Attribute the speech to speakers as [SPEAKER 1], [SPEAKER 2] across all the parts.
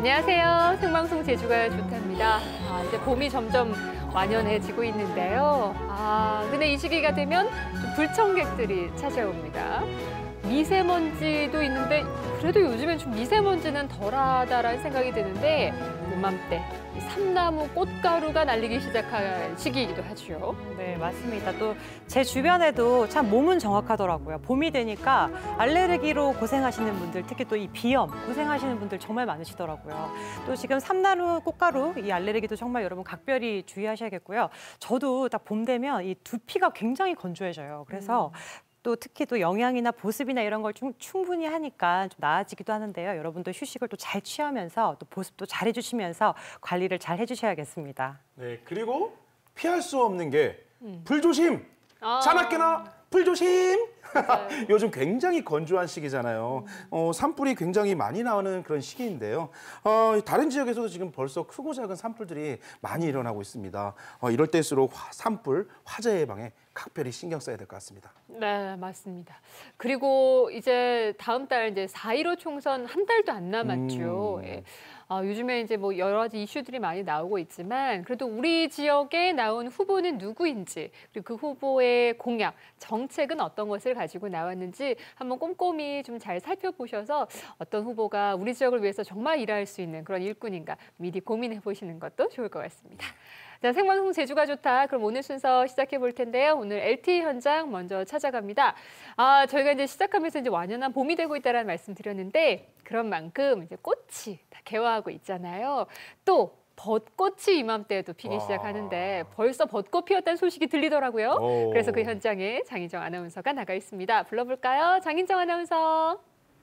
[SPEAKER 1] 안녕하세요. 생방송 제주가 좋답니다. 이제 봄이 점점 완연해지고 있는데요. 근데 이 시기가 되면 좀 불청객들이 찾아옵니다. 미세먼지도 있는데 그래도 요즘엔 좀 미세먼지는 덜하다라는 생각이 드는데 요맘때 이 삼나무 꽃가루가 날리기 시작할 시기이기도 하죠.
[SPEAKER 2] 네, 맞습니다. 또 제 주변에도 참 몸은 정확하더라고요. 봄이 되니까 알레르기로 고생하시는 분들, 특히 또 이 비염 고생하시는 분들 정말 많으시더라고요. 또 지금 삼나무 꽃가루 이 알레르기도 정말 여러분 각별히 주의하셔야겠고요. 저도 딱 봄 되면 이 두피가 굉장히 건조해져요. 그래서 또 특히 또 영양이나 보습이나 이런 걸 충분히 하니까 좀 나아지기도 하는데요. 여러분도 휴식을 또 잘 취하면서 또 보습도 잘 해주시면서 관리를 잘 해주셔야겠습니다.
[SPEAKER 3] 네, 그리고 피할 수 없는 게 불조심! 자나깨나 불조심! 요즘 굉장히 건조한 시기잖아요. 산불이 굉장히 많이 나오는 그런 시기인데요. 다른 지역에서도 지금 벌써 크고 작은 산불들이 많이 일어나고 있습니다. 이럴 때일수록 산불, 화재 예방에 각별히 신경 써야 될 것 같습니다.
[SPEAKER 1] 네, 맞습니다. 그리고 이제 다음 달 이제 4.15 총선 한 달도 안 남았죠. 예. 요즘에 이제 뭐 여러 가지 이슈들이 많이 나오고 있지만 그래도 우리 지역에 나온 후보는 누구인지 그리고 그 후보의 공약, 정책은 어떤 것을 가지고 나왔는지 한번 꼼꼼히 좀 잘 살펴보셔서 어떤 후보가 우리 지역을 위해서 정말 일할 수 있는 그런 일꾼인가 미리 고민해 보시는 것도 좋을 것 같습니다. 자, 생방송 제주가 좋다. 그럼 오늘 순서 시작해 볼 텐데요. 오늘 LTE 현장 먼저 찾아갑니다. 저희가 이제 시작하면서 이제 완연한 봄이 되고 있다는 말씀 드렸는데 그런 만큼 이제 꽃이 다 개화하고 있잖아요. 또 벚꽃이 이맘때에도 피기 시작하는데 벌써 벚꽃 피었다는 소식이 들리더라고요. 그래서 그 현장에 장인정 아나운서가 나가 있습니다. 불러볼까요? 장인정 아나운서.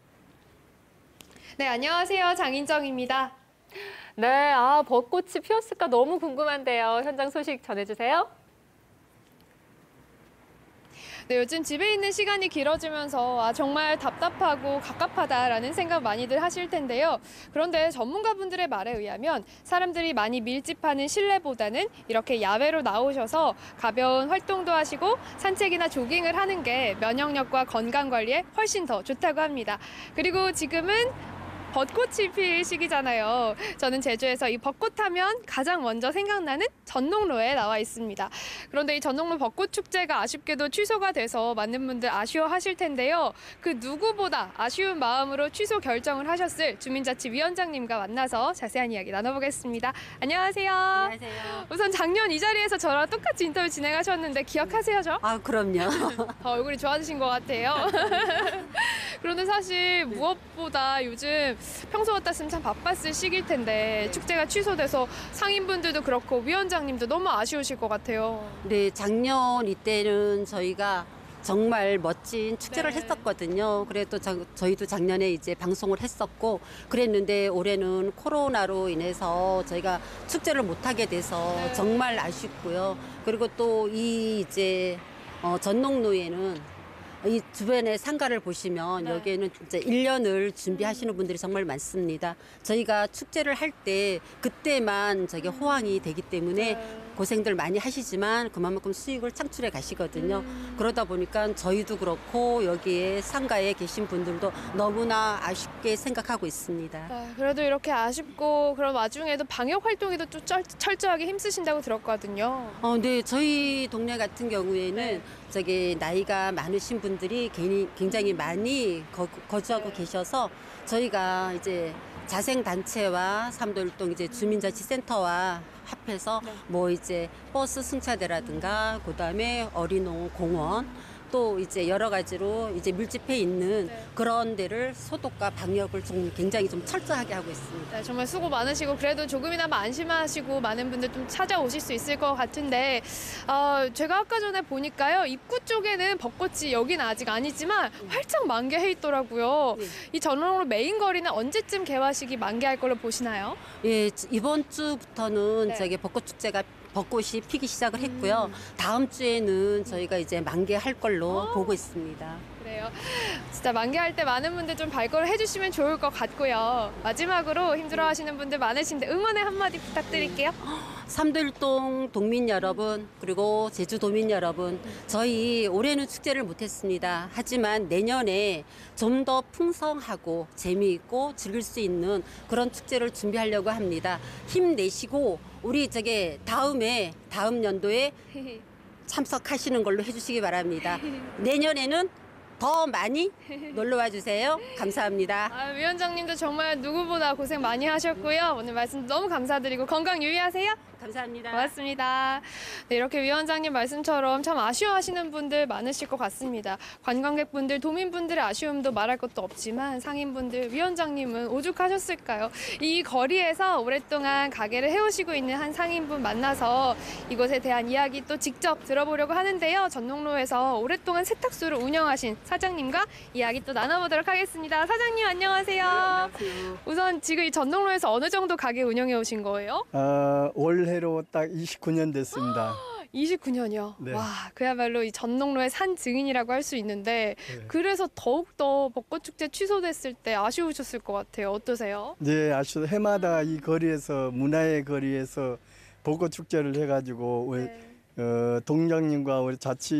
[SPEAKER 4] 네, 안녕하세요. 장인정입니다.
[SPEAKER 1] 네, 벚꽃이 피었을까 너무 궁금한데요. 현장 소식 전해주세요.
[SPEAKER 4] 네, 요즘 집에 있는 시간이 길어지면서 정말 답답하고 갑갑하다라는 생각 많이들 하실 텐데요. 그런데 전문가분들의 말에 의하면 사람들이 많이 밀집하는 실내보다는 이렇게 야외로 나오셔서 가벼운 활동도 하시고 산책이나 조깅을 하는 게 면역력과 건강 관리에 훨씬 더 좋다고 합니다. 그리고 지금은 벚꽃이 필 시기잖아요. 저는 제주에서 이 벚꽃 하면 가장 먼저 생각나는 전농로에 나와 있습니다. 그런데 이 전농로 벚꽃 축제가 아쉽게도 취소가 돼서 많은 분들 아쉬워하실 텐데요. 그 누구보다 아쉬운 마음으로 취소 결정을 하셨을 주민자치위원장님과 만나서 자세한 이야기 나눠보겠습니다. 안녕하세요.
[SPEAKER 5] 안녕하세요.
[SPEAKER 4] 우선 작년 이 자리에서 저랑 똑같이 인터뷰 진행하셨는데 기억하세요, 저?
[SPEAKER 5] 그럼요.
[SPEAKER 4] 얼굴이 좋아지신 것 같아요. 그런데 사실 무엇보다 요즘 평소 같았으면 참 바빴을 시기일 텐데 축제가 취소돼서 상인분들도 그렇고 위원장님도 너무 아쉬우실 것 같아요.
[SPEAKER 5] 네, 작년 이때는 저희가 정말 멋진 축제를
[SPEAKER 4] 네.
[SPEAKER 5] 했었거든요. 그래도 저희도 작년에 이제 방송을 했었고 그랬는데 올해는 코로나로 인해서 저희가 축제를 못하게 돼서
[SPEAKER 4] 네.
[SPEAKER 5] 정말 아쉽고요. 그리고 또 이 이제 전농로에는 이 주변의 상가를 보시면 여기에는 진짜 1년을 준비하시는 분들이 정말 많습니다. 저희가 축제를 할 때 그때만 저게 호황이 되기 때문에 고생들 많이 하시지만 그만큼 수익을 창출해 가시거든요. 그러다 보니까 저희도 그렇고 여기에 상가에 계신 분들도 너무나 아쉽게 생각하고 있습니다.
[SPEAKER 4] 그래도 이렇게 아쉽고 그런 와중에도 방역 활동에도 또 철저하게 힘쓰신다고 들었거든요.
[SPEAKER 5] 네, 저희 동네 같은 경우에는 저기 나이가 많으신 분들이 굉장히 많이 거주하고 계셔서 저희가 이제 자생단체와 삼도일동 이제 주민자치센터와 합해서 뭐 이제 버스 승차대라든가 그다음에 어린이 공원 또 이제 여러 가지로 이제 밀집해 있는 그런 데를 소독과 방역을 좀 굉장히 좀 철저하게 하고 있습니다.
[SPEAKER 4] 네, 정말 수고 많으시고 그래도 조금이나마 안심하시고 많은 분들 좀 찾아오실 수 있을 것 같은데 제가 아까 전에 보니까요 입구 쪽에는 벚꽃이 여기는 아직 아니지만 활짝 만개해 있더라고요. 이 전원으로 메인 거리는 언제쯤 개화식이 만개할 걸로 보시나요?
[SPEAKER 5] 예, 이번 주부터는 저기 벚꽃 축제가 벚꽃이 피기 시작을 했고요. 다음 주에는 저희가 이제 만개할 걸로 보고 있습니다.
[SPEAKER 4] 그래요. 그러게요. 진짜 만개할 때 많은 분들 좀 발걸음 해주시면 좋을 것 같고요. 마지막으로 힘들어하시는 분들 많으신데 응원의 한마디 부탁드릴게요.
[SPEAKER 5] 삼도일동 동민 여러분, 그리고 제주도민 여러분, 저희 올해는 축제를 못했습니다. 하지만 내년에 좀 더 풍성하고 재미있고 즐길 수 있는 그런 축제를 준비하려고 합니다. 힘내시고 우리 다음 연도에 참석하시는 걸로 해주시기 바랍니다. 내년에는 더 많이 놀러와 주세요. 감사합니다.
[SPEAKER 4] 위원장님도 정말 누구보다 고생 많이 하셨고요. 오늘 말씀 너무 감사드리고 건강 유의하세요.
[SPEAKER 5] 감사합니다.
[SPEAKER 4] 고맙습니다. 네, 이렇게 위원장님 말씀처럼 참 아쉬워하시는 분들 많으실 것 같습니다. 관광객분들, 도민분들의 아쉬움도 말할 것도 없지만 상인분들, 위원장님은 오죽하셨을까요? 이 거리에서 오랫동안 가게를 해오시고 있는 한 상인분 만나서 이곳에 대한 이야기 또 직접 들어보려고 하는데요. 전농로에서 오랫동안 세탁소를 운영하신 사장님과 이야기 또 나눠보도록 하겠습니다. 사장님 안녕하세요.
[SPEAKER 6] 네, 안녕하세요.
[SPEAKER 4] 우선 지금 이 전농로에서 어느 정도 가게 운영해 오신 거예요?
[SPEAKER 6] 올해로 딱 29년 됐습니다.
[SPEAKER 4] 29년이요?
[SPEAKER 6] 네.
[SPEAKER 4] 와, 그야말로 이 전농로의 산 증인이라고 할 수 있는데
[SPEAKER 6] 네.
[SPEAKER 4] 그래서 더욱더 벚꽃축제 취소됐을 때 아쉬우셨을 것 같아요. 어떠세요?
[SPEAKER 6] 네, 아주 해마다 이 거리에서 문화의 거리에서 벚꽃 축제를 해가지고 우리, 동장님과 우리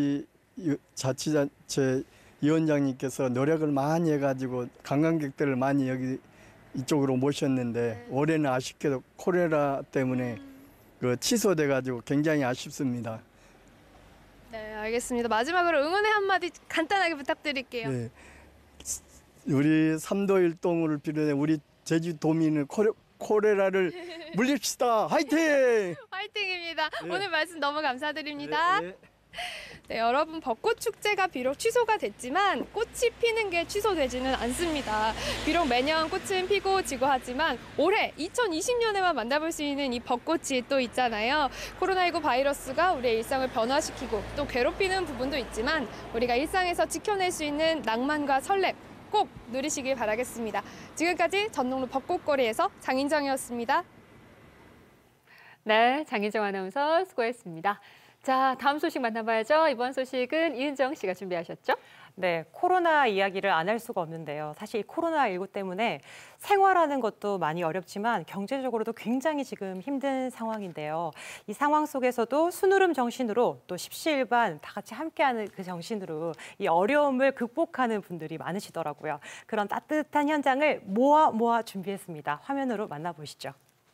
[SPEAKER 6] 자치자체 위원장님께서 노력을 많이 해가지고 관광객들을 많이 여기 이쪽으로 모셨는데 올해는 아쉽게도 코로나 때문에 취소돼가지고 굉장히 아쉽습니다.
[SPEAKER 4] 네, 알겠습니다. 마지막으로 응원의 한마디 간단하게 부탁드릴게요.
[SPEAKER 6] 네, 우리 삼도일동을 비롯해 우리 제주도민은 코레라를 물립시다. 화이팅!
[SPEAKER 4] 화이팅입니다.
[SPEAKER 6] 네.
[SPEAKER 4] 오늘 말씀 너무 감사드립니다.
[SPEAKER 6] 네, 네.
[SPEAKER 4] 네, 여러분 벚꽃 축제가 비록 취소가 됐지만 꽃이 피는 게 취소되지는 않습니다. 비록 매년 꽃은 피고 지고 하지만 올해 2020년에만 만나볼 수 있는 이 벚꽃이 또 있잖아요. 코로나19 바이러스가 우리의 일상을 변화시키고 또 괴롭히는 부분도 있지만 우리가 일상에서 지켜낼 수 있는 낭만과 설렘 꼭 누리시길 바라겠습니다. 지금까지 전농로 벚꽃거리에서 장인정이었습니다.
[SPEAKER 1] 네, 장희정 아나운서 수고했습니다. 자, 다음 소식 만나봐야죠. 이번 소식은 이은정 씨가 준비하셨죠?
[SPEAKER 2] 네, 코로나 이야기를 안 할 수가 없는데요. 사실 이 코로나19 때문에 생활하는 것도 많이 어렵지만 경제적으로도 굉장히 지금 힘든 상황인데요. 이 상황 속에서도 순으름 정신으로 또 십시일반 다 같이 함께하는 그 정신으로 이 어려움을 극복하는 분들이 많으시더라고요. 그런 따뜻한 현장을 모아 준비했습니다. 화면으로 만나보시죠.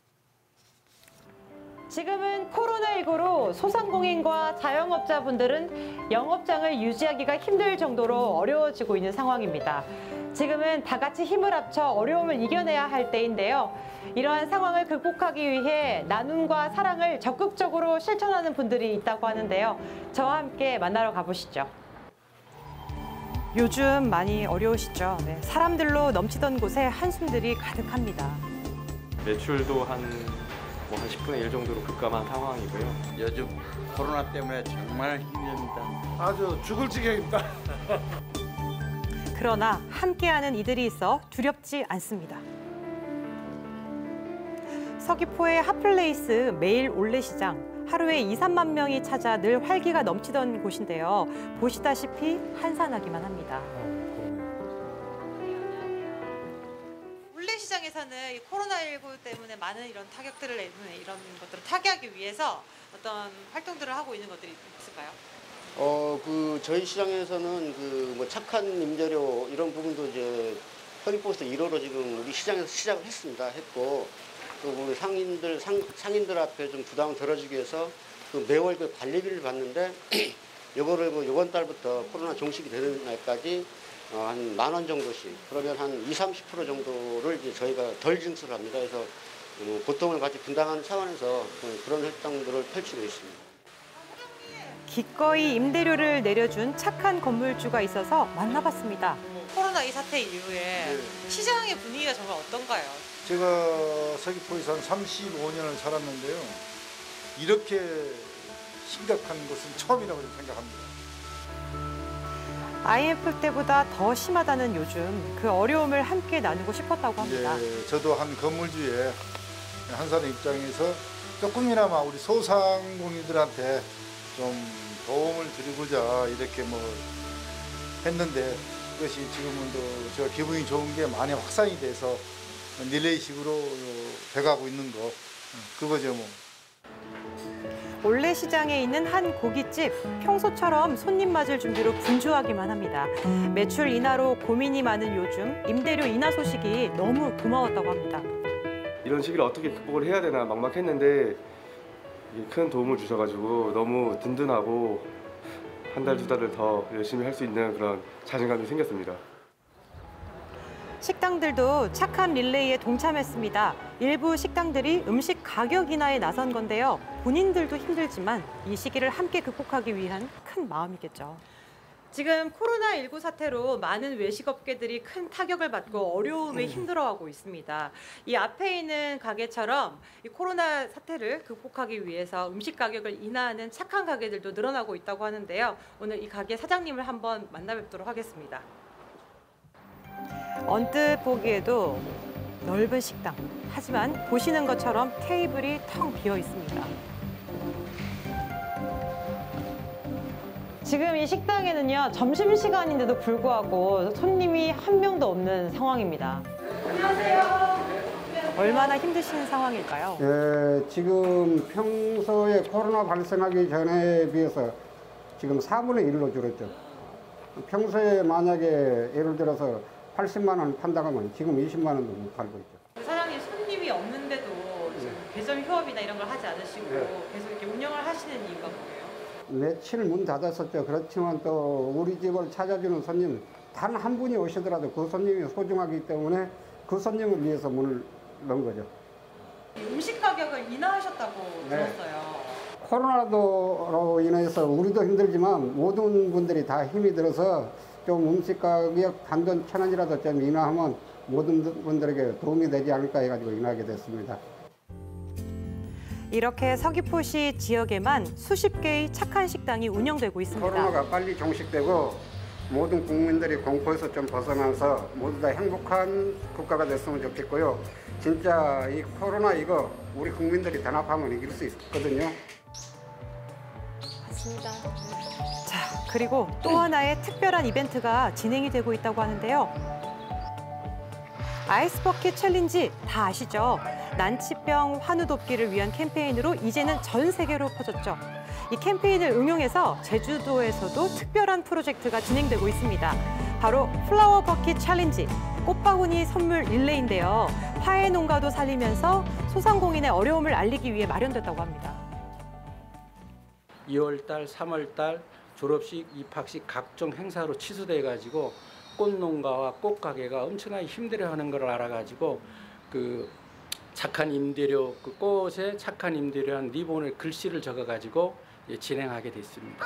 [SPEAKER 2] 지금은 코로나19로 소상공인과 자영업자분들은 영업장을 유지하기가 힘들 정도로 어려워지고 있는 상황입니다. 지금은 다 같이 힘을 합쳐 어려움을 이겨내야 할 때인데요. 이러한 상황을 극복하기 위해 나눔과 사랑을 적극적으로 실천하는 분들이 있다고 하는데요. 저와 함께 만나러 가보시죠. 요즘 많이 어려우시죠? 네, 사람들로 넘치던 곳에 한숨들이 가득합니다.
[SPEAKER 7] 매출도 한 10분의 1 정도로 급감한 상황이고요.
[SPEAKER 8] 요즘 코로나 때문에 정말 힘듭니다.
[SPEAKER 3] 아주 죽을 지경입니다.
[SPEAKER 2] 그러나 함께하는 이들이 있어 두렵지 않습니다. 서귀포의 핫플레이스 매일 올레시장. 하루에 2, 3만 명이 찾아 늘 활기가 넘치던 곳인데요. 보시다시피 한산하기만 합니다.
[SPEAKER 9] 시장에서는 이 코로나19 때문에 많은 이런 타격들을 내는 이런 것들을 타개하기 위해서 어떤 활동들을 하고 있는 것들이 있을까요?
[SPEAKER 10] 저희 시장에서는 착한 임대료 이런 부분도 이제 편입버스 1호로 지금 우리 시장에서 시작을 했고 또 우리 상인들 앞에 좀 부담을 덜어주기 위해서 매월 관리비를 받는데 이거를 이번 달부터 코로나 종식이 되는 날까지 한 10,000원 정도씩, 그러면 한 20~30% 정도를 이제 저희가 덜 징수를 합니다. 그래서 고통을 같이 분담하는 차원에서 그런 활동들을 펼치고 있습니다.
[SPEAKER 2] 기꺼이 임대료를 내려준 착한 건물주가 있어서 만나봤습니다.
[SPEAKER 9] 코로나 이 사태 이후에 시장의 분위기가 정말 어떤가요?
[SPEAKER 11] 제가 서귀포에서 한 35년을 살았는데요. 이렇게 심각한 것은 처음이라고 생각합니다.
[SPEAKER 2] IMF 때보다 더 심하다는 요즘 그 어려움을 함께 나누고 싶었다고 합니다.
[SPEAKER 11] 예, 저도 한 건물주의 한 사람 입장에서 조금이나마 우리 소상공인들한테 좀 도움을 드리고자 이렇게 했는데 것이 지금은 또 저 기분이 좋은 게 많이 확산이 돼서 릴레이식으로 돼가고 있는 거 그거죠 뭐.
[SPEAKER 2] 올레시장에 있는 한 고깃집, 평소처럼 손님 맞을 준비로 분주하기만 합니다. 매출 인하로 고민이 많은 요즘 임대료 인하 소식이 너무 고마웠다고 합니다.
[SPEAKER 7] 이런 시기를 어떻게 극복을 해야 되나 막막했는데 이게 큰 도움을 주셔가지고 너무 든든하고 한 달, 두 달을 더 열심히 할 수 있는 그런 자신감이 생겼습니다.
[SPEAKER 2] 식당들도 착한 릴레이에 동참했습니다. 일부 식당들이 음식 가격 인하에 나선 건데요. 본인들도 힘들지만 이 시기를 함께 극복하기 위한 큰 마음이겠죠. 지금 코로나19 사태로 많은 외식업계들이 큰 타격을 받고 어려움에 힘들어하고 있습니다. 이 앞에 있는 가게처럼 이 코로나 사태를 극복하기 위해서 음식 가격을 인하하는 착한 가게들도 늘어나고 있다고 하는데요. 오늘 이 가게 사장님을 한번 만나 뵙도록 하겠습니다. 언뜻 보기에도 넓은 식당. 하지만 보시는 것처럼 테이블이 텅 비어 있습니다. 지금 이 식당에는요, 점심시간인데도 불구하고 손님이 한 명도 없는 상황입니다. 안녕하세요. 얼마나 힘드신 상황일까요?
[SPEAKER 12] 예, 지금 평소에 코로나 발생하기 전에 비해서 지금 4분의 1로 줄었죠. 평소에 만약에 예를 들어서 80만 원 판다고 하면 지금 20만 원도 못 팔고 있죠.
[SPEAKER 2] 사장님, 손님이 없는데도 지금 배점 휴업이나 이런 걸 하지 않으시고 계속 이렇게 운영을 하시는 이유가 뭐예요?
[SPEAKER 12] 며칠 문 닫았었죠. 그렇지만 또 우리 집을 찾아주는 손님 단 한 분이 오시더라도 그 손님이 소중하기 때문에 그 손님을 위해서 문을 넣은 거죠.
[SPEAKER 2] 음식 가격을 인하하셨다고 들었어요.
[SPEAKER 12] 코로나로 인해서 우리도 힘들지만 모든 분들이 다 힘이 들어서 좀 음식 가격 단돈 1,000원이라도 좀 인하하면 모든 분들에게 도움이 되지 않을까 해가지고 인하하게 됐습니다.
[SPEAKER 2] 이렇게 서귀포시 지역에만 수십 개의 착한 식당이 운영되고 있습니다.
[SPEAKER 12] 코로나가 빨리 종식되고 모든 국민들이 공포에서 좀 벗어나서 모두 다 행복한 국가가 됐으면 좋겠고요. 진짜 이 코로나 이거 우리 국민들이 단합하면 이길 수 있거든요.
[SPEAKER 1] 맞습니다.
[SPEAKER 2] 자, 그리고 또 하나의 특별한 이벤트가 진행이 되고 있다고 하는데요. 아이스버킷 챌린지 다 아시죠? 난치병 환우 돕기를 위한 캠페인으로 이제는 전 세계로 퍼졌죠. 이 캠페인을 응용해서 제주도에서도 특별한 프로젝트가 진행되고 있습니다. 바로 플라워 버킷 챌린지, 꽃바구니 선물 릴레이인데요. 화훼 농가도 살리면서 소상공인의 어려움을 알리기 위해 마련됐다고 합니다.
[SPEAKER 13] 2월달, 3월달 졸업식, 입학식 각종 행사로 취소돼가지고 꽃농가와 꽃가게가 엄청나게 힘들어하는 걸 알아가지고 그 착한 임대료, 그 꽃에 착한 임대료한 리본을 글씨를 적어가지고 진행하게 됐습니다.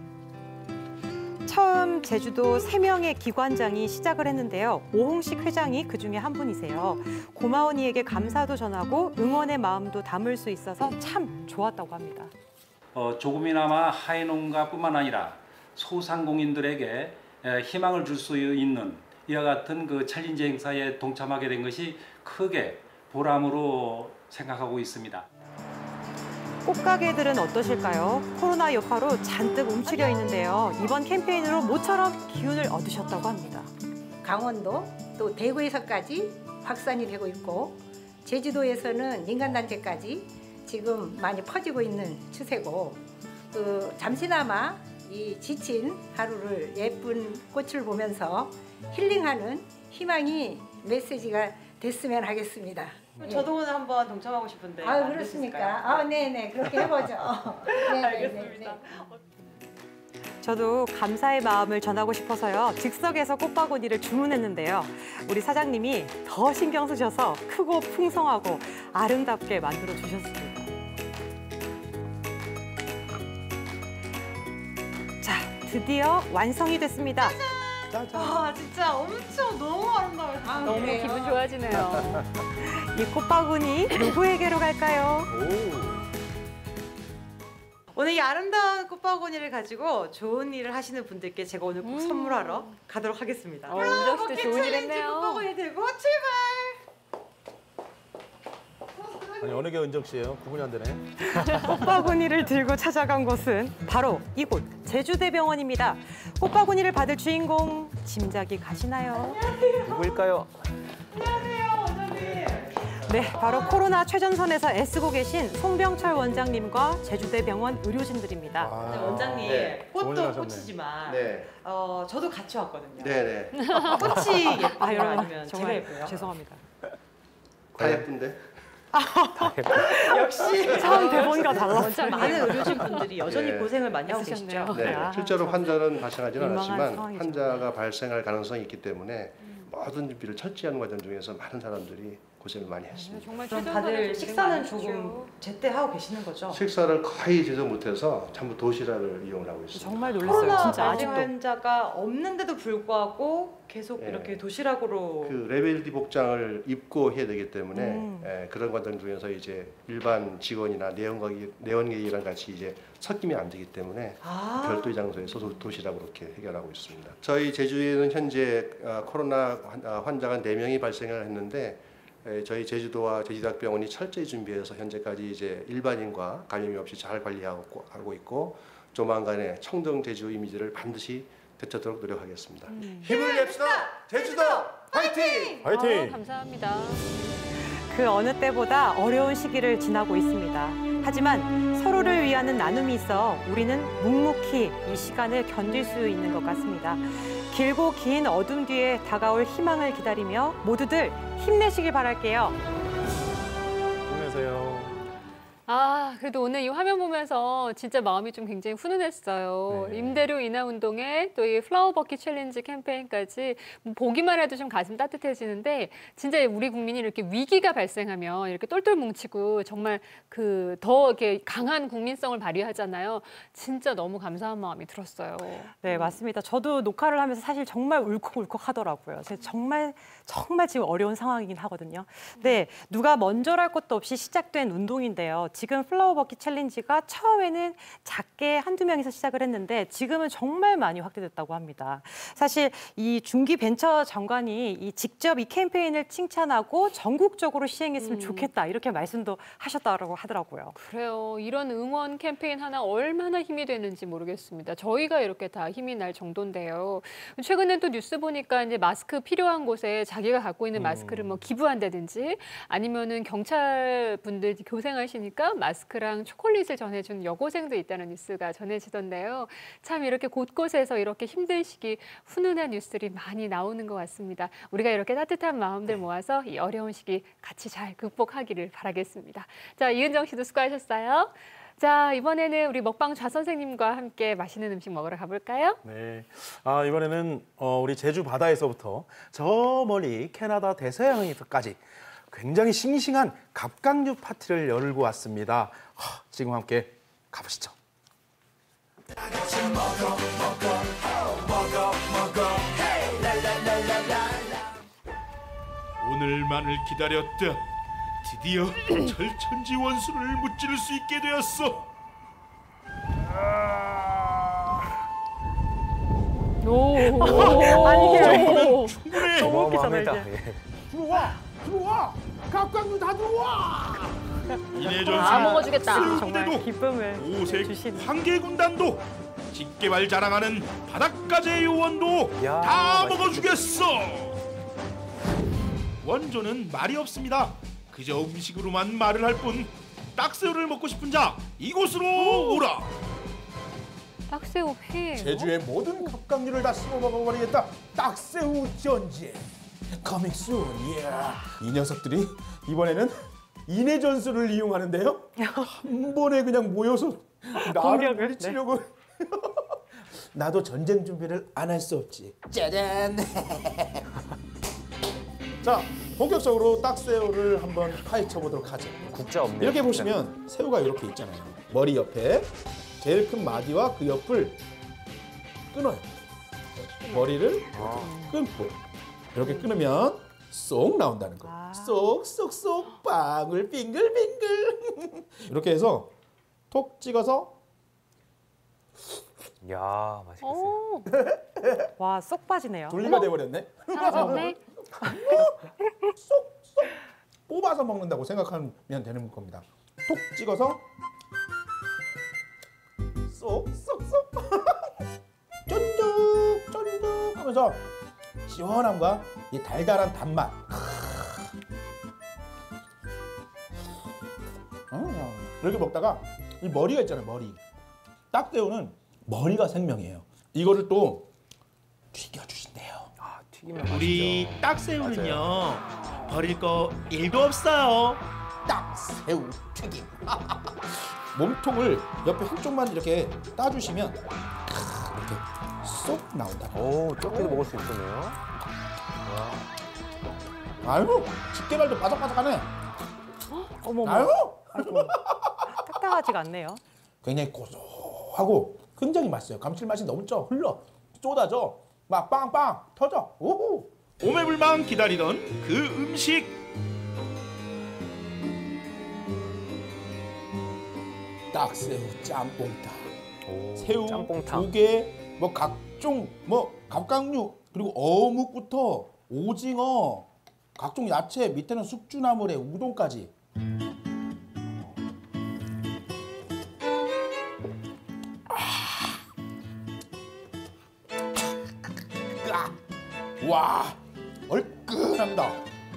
[SPEAKER 2] 처음 제주도 3명의 기관장이 시작을 했는데요. 오홍식 회장이 그중에 한 분이세요. 고마운 이에게 감사도 전하고 응원의 마음도 담을 수 있어서 참 좋았다고 합니다.
[SPEAKER 14] 조금이나마 화훼 농가뿐만 아니라 소상공인들에게 희망을 줄 수 있는 이와 같은 그 챌린지 행사에 동참하게 된 것이 크게 보람으로 생각하고 있습니다.
[SPEAKER 2] 꽃가게들은 어떠실까요? 코로나 여파로 잔뜩 움츠려 있는데요. 이번 캠페인으로 모처럼 기운을 얻으셨다고 합니다.
[SPEAKER 15] 강원도 또 대구에서까지 확산이 되고 있고 제주도에서는 민간단체까지 지금 많이 퍼지고 있는 추세고 잠시나마 이 지친 하루를 예쁜 꽃을 보면서 힐링하는 희망이 메시지가 됐으면 하겠습니다.
[SPEAKER 2] 저도 오늘 한번 동참하고 싶은데.
[SPEAKER 15] 아, 그렇습니까? 네네, 그렇게 해보죠.
[SPEAKER 2] 알겠습니다. 저도 감사의 마음을 전하고 싶어서요. 즉석에서 꽃바구니를 주문했는데요. 우리 사장님이 더 신경 쓰셔서 크고 풍성하고 아름답게 만들어 주셨습니다. 자, 드디어 완성이 됐습니다.
[SPEAKER 1] 아, 진짜 엄청 너무 아름다워요. 너무
[SPEAKER 2] 그래요?
[SPEAKER 1] 기분 좋아지네요.
[SPEAKER 2] 이 꽃바구니 누구에게로 갈까요? 오늘 이 아름다운 꽃바구니를 가지고 좋은 일을 하시는 분들께 제가 오늘 꼭 선물하러 가도록 하겠습니다.
[SPEAKER 1] 은정 씨도 좋은 일 했네요.
[SPEAKER 2] 꽃바구니 들고 출발!
[SPEAKER 3] 아니 어느 게 은정 씨예요? 구분이 안 되네.
[SPEAKER 2] 꽃바구니를 들고 찾아간 곳은 바로 이곳 제주대병원입니다. 꽃바구니를 받을 주인공 짐작이 가시나요?
[SPEAKER 16] 누구일까요?
[SPEAKER 2] 네, 바로 코로나 최전선에서 애쓰고 계신 송병철 원장님과 제주대병원 의료진들입니다.
[SPEAKER 17] 네, 원장님,
[SPEAKER 10] 네.
[SPEAKER 17] 꽃도 꽃이지만
[SPEAKER 10] 네.
[SPEAKER 17] 저도 같이 왔거든요.
[SPEAKER 10] 네네.
[SPEAKER 17] 꽃이 예뻐요?
[SPEAKER 2] 여러분,
[SPEAKER 17] 아니면 제가
[SPEAKER 2] 정말
[SPEAKER 17] 예뻐요?
[SPEAKER 2] 죄송합니다.
[SPEAKER 10] 다 예쁜데?
[SPEAKER 17] 역시
[SPEAKER 2] 처음 대본과 달랐어요.
[SPEAKER 17] 많은 의료진 분들이 여전히
[SPEAKER 10] 네.
[SPEAKER 17] 고생을 많이 하고 계시죠.
[SPEAKER 10] 네. 실제로 환자는 발생하지는
[SPEAKER 2] 민망한
[SPEAKER 10] 않았지만
[SPEAKER 2] 상황이죠.
[SPEAKER 10] 환자가 발생할 가능성이 있기 때문에 모든 준비를 철저히 하는 과정 중에서 많은 사람들이 고생을 많이 했습니다.
[SPEAKER 1] 정말
[SPEAKER 17] 그럼
[SPEAKER 1] 최전선에
[SPEAKER 17] 다들
[SPEAKER 1] 고생
[SPEAKER 17] 식사는
[SPEAKER 1] 많으시죠.
[SPEAKER 17] 조금 제때 하고 계시는 거죠?
[SPEAKER 10] 식사를 거의 제대로 못해서 전부 도시락을 이용을 하고 있습니다.
[SPEAKER 2] 정말 놀랐어요.
[SPEAKER 17] 코로나
[SPEAKER 2] 진짜
[SPEAKER 17] 발생
[SPEAKER 2] 아직도.
[SPEAKER 17] 환자가 없는데도 불구하고 계속
[SPEAKER 10] 네.
[SPEAKER 17] 이렇게 도시락으로
[SPEAKER 10] 그 레벨 D 복장을 입고 해야 되기 때문에 그런 과정 중에서 이제 일반 직원이나 내원객이랑 같이 이제 섞이면 안 되기 때문에 별도의 장소에서 도시락으로 이렇게 해결하고 있습니다. 저희 제주에는 현재 코로나 환자가 4명이 발생을 했는데 저희 제주도와 제주대학병원이 철저히 준비해서 현재까지 이제 일반인과 감염이 없이 잘 관리하고 있고 조만간에 청정 제주 이미지를 반드시 되찾도록 노력하겠습니다. 힘을 냅시다! 제주도 화이팅!
[SPEAKER 3] 화이팅!
[SPEAKER 1] 감사합니다.
[SPEAKER 2] 그 어느 때보다 어려운 시기를 지나고 있습니다. 하지만 서로를 위하는 나눔이 있어 우리는 묵묵히 이 시간을 견딜 수 있는 것 같습니다. 길고 긴 어둠 뒤에 다가올 희망을 기다리며 모두들 힘내시길 바랄게요.
[SPEAKER 3] 힘내세요.
[SPEAKER 1] 그래도 오늘 이 화면 보면서 진짜 마음이 좀 굉장히 훈훈했어요.
[SPEAKER 3] 네.
[SPEAKER 1] 임대료 인하 운동에 또 이 플라워 버킷 챌린지 캠페인까지 보기만 해도 좀 가슴 따뜻해지는데 진짜 우리 국민이 이렇게 위기가 발생하면 이렇게 똘똘 뭉치고 정말 더 이렇게 강한 국민성을 발휘하잖아요. 진짜 너무 감사한 마음이 들었어요.
[SPEAKER 2] 네, 맞습니다. 저도 녹화를 하면서 사실 정말 울컥울컥 하더라고요. 제가 정말 지금 어려운 상황이긴 하거든요. 네, 누가 먼저랄 것도 없이 시작된 운동인데요. 지금 플라워 버킷 챌린지가 처음에는 작게 한두 명이서 시작을 했는데 지금은 정말 많이 확대됐다고 합니다. 사실 이 중기 벤처 장관이 직접 이 캠페인을 칭찬하고 전국적으로 시행했으면 좋겠다 이렇게 말씀도 하셨다고 하더라고요.
[SPEAKER 1] 그래요. 이런 응원 캠페인 하나 얼마나 힘이 되는지 모르겠습니다. 저희가 이렇게 다 힘이 날 정도인데요. 최근에 또 뉴스 보니까 이제 마스크 필요한 곳에 자기가 갖고 있는 마스크를 뭐 기부한다든지 아니면은 경찰 분들 고생하시니까 마스크랑 초콜릿을 전해준 여고생도 있다는 뉴스가 전해지던데요. 참 이렇게 곳곳에서 이렇게 힘든 시기 훈훈한 뉴스들이 많이 나오는 것 같습니다. 우리가 이렇게 따뜻한 마음들 모아서 이 어려운 시기 같이 잘 극복하기를 바라겠습니다. 자, 이은정 씨도 수고하셨어요. 자, 이번에는 우리 먹방 좌 선생님과 함께 맛있는 음식 먹으러 가볼까요?
[SPEAKER 3] 네. 이번에는 우리 제주 바다에서부터 저 멀리 캐나다 대서양에서까지 굉장히 싱싱한 갑각류 파티를 열고 왔습니다. 지금 함께 가보시죠.
[SPEAKER 18] 오늘만을 기다렸다. 드디어 철천지 원수를 무찌를 수 있게 되었어.
[SPEAKER 2] 아니
[SPEAKER 18] 정도면 충분해.
[SPEAKER 2] 너무 웃기잖아요.
[SPEAKER 19] 들어와 갑각류 다 들어와.
[SPEAKER 1] 다 먹어주겠다.
[SPEAKER 2] 정말 기쁨을
[SPEAKER 18] 오색 황계군단도 집게발 자랑하는 바닷가재 요원도 다 먹어주겠어. 원조는 말이 없습니다. 그저 음식으로만 말을 할 뿐. 딱새우를 먹고 싶은 자 이곳으로 오라.
[SPEAKER 1] 딱새우 회예요?
[SPEAKER 19] 제주의 모든 갑각류를 다 씹어 먹어버리겠다. 딱새우 전쟁. Coming soon. Yeah. 이 녀석들이 이번에는 인해 전술을 이용하는데요. 한 번에 그냥 모여서 나를 물리치려고. 나도 전쟁 준비를 안 할 수 없지. 짜잔. 자, 본격적으로 딱새우를 한번 파헤쳐 보도록 하죠.
[SPEAKER 16] 국자 없네요.
[SPEAKER 19] 이렇게 보시면 새우가 이렇게 있잖아요. 머리 옆에 제일 큰 마디와 그 옆을 끊어요. 머리를 끊고 이렇게 끊으면 쏙 나온다는 거예요. 쏙쏙쏙 빵을 빙글빙글. 이렇게 해서 톡 찍어서.
[SPEAKER 16] 야, 맛있겠어요.
[SPEAKER 2] 와, 쏙 빠지네요.
[SPEAKER 19] 분리가 돼버렸네.
[SPEAKER 1] 사라졌네.
[SPEAKER 19] 쏙쏙 뽑아서 먹는다고 생각하면 되는 겁니다. 톡 찍어서 쏙쏙쏙 쫀득쫀득 하면서 시원함과 이 달달한 단맛. 이렇게 먹다가 이 머리가 있잖아요, 머리. 딱새우는 머리가 생명이에요. 이거를 또 튀겨주신대요.
[SPEAKER 16] 아, 튀기면
[SPEAKER 18] 우리
[SPEAKER 16] 맛있죠.
[SPEAKER 18] 딱새우는요 버릴 거 1도 없어요.
[SPEAKER 19] 딱새우 튀김. 몸통을 옆에 한쪽만 이렇게 따주시면 이렇게 쏙 나온다.
[SPEAKER 16] 오, 쫓기도 먹을 수 있겠네요.
[SPEAKER 19] 아이고, 집게발도 바삭바삭하네.
[SPEAKER 2] 어머,
[SPEAKER 19] 아이고.
[SPEAKER 2] 딱딱하지가 않네요.
[SPEAKER 19] 굉장히 고소하고 굉장히 맛있어요. 감칠맛이 너무 흘러 쏟아져 막 빵빵 터져. 오호.
[SPEAKER 18] 오매불망 기다리던 그 음식.
[SPEAKER 19] 딱새우 짬뽕탕. 새우,
[SPEAKER 16] 짬뽕탕.
[SPEAKER 19] 조개, 뭐 각종 뭐 갑각류 그리고 어묵부터 오징어, 각종 야채 밑에는 숙주나물에 우동까지. 와, 얼큰합니다.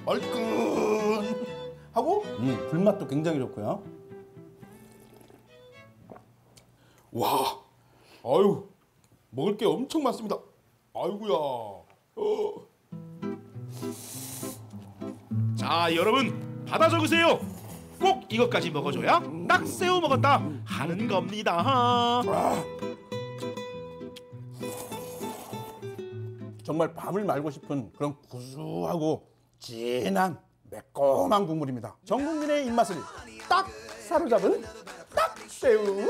[SPEAKER 19] 얼큰하고 불맛도 굉장히 좋고요. 와, 아유, 먹을 게 엄청 많습니다. 아이고야.
[SPEAKER 18] 자, 여러분 받아 적으세요. 꼭 이것까지 먹어줘야 딱새우 먹었다 하는 겁니다.
[SPEAKER 19] 정말 밥을 말고 싶은 그런 구수하고 진한 매콤한 국물입니다. 전 국민의 입맛을 딱 사로잡은 딱새우.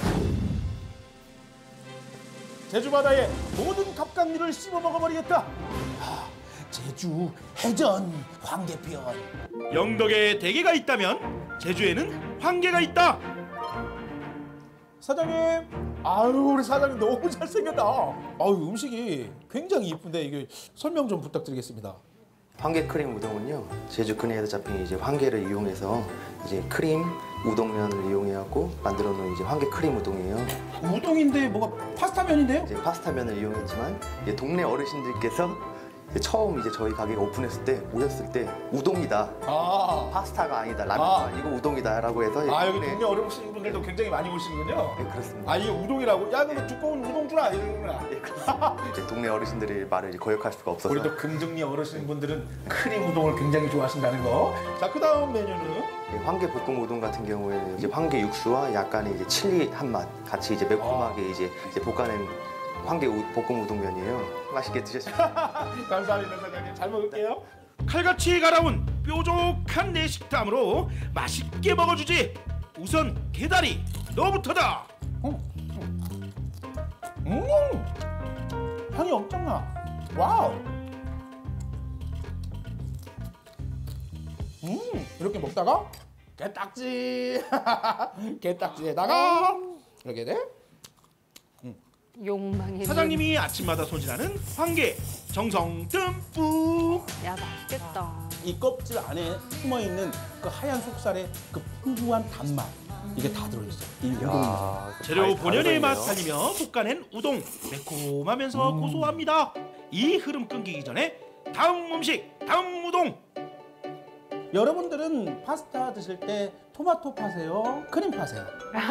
[SPEAKER 19] 제주 바다의 모든 갑각류를 씹어 먹어버리겠다. 제주 해전 황계편.
[SPEAKER 18] 영덕에 대게가 있다면 제주에는 황게가 있다.
[SPEAKER 19] 사장님, 아유 우리 사장님 너무 잘생겼다. 아유 음식이 굉장히 이쁜데 이게 설명 좀 부탁드리겠습니다.
[SPEAKER 20] 황게 크림 우동은요, 제주 근해에서 잡힌 이제 황게를 이용해서 이제 크림 우동면을 이용해갖고 만들어놓은 이제 황게 크림 우동이에요.
[SPEAKER 19] 우동인데 뭐가 파스타면인데요?
[SPEAKER 20] 이제 파스타면을 이용했지만 이제 동네 어르신들께서 이제 처음 이제 저희 가게가 오픈했을 때 오셨을 때 우동이다. 파스타가 아니다. 라면도 아니고 우동이다라고 해서
[SPEAKER 19] 여기 동네 어르신 분들도 굉장히 많이 오시는군요.
[SPEAKER 20] 네, 그렇습니다.
[SPEAKER 19] 이게 우동이라고? 야, 그 두꺼운 우동 주라 이러는구나.
[SPEAKER 20] 네, 그렇습니다. 이제 동네 어르신들의 말을 이제 거역할 수가 없어서.
[SPEAKER 19] 우리 또 금등리 어르신분들은 크림 우동을 굉장히 좋아하신다는 거. 자, 그 다음 메뉴는
[SPEAKER 20] 황게 볶음 우동 같은 경우에는 이제 황게 육수와 약간의 이제 칠리 한 맛 같이 이제 매콤하게 이제 볶아낸 황게 볶음 우동면이에요. 맛있게 드셔주세요.
[SPEAKER 19] 감사합니다, 사장님. 잘 먹을게요.
[SPEAKER 18] 칼같이 갈아온 뾰족한 내 식탐으로 맛있게 먹어주지. 우선 게다리 너부터다.
[SPEAKER 19] 향이 엄청나. 와우. 이렇게 먹다가 게딱지 게딱지에다가 이렇게 돼.
[SPEAKER 1] 욕망의
[SPEAKER 18] 사장님이 아침마다 손질하는 황게 정성 듬뿍.
[SPEAKER 1] 야, 맛있겠다.
[SPEAKER 19] 이 껍질 안에 숨어 있는 그 하얀 속살에 그 풍부한 단맛 이게 다 들어있어. 이 우동이.
[SPEAKER 18] 재료 본연의 맛 살리며 볶아낸 우동 매콤하면서 고소합니다. 이 흐름 끊기기 전에 다음 음식, 다음 우동.
[SPEAKER 19] 여러분들은 파스타 드실 때 토마토 파세요? 크림 파세요?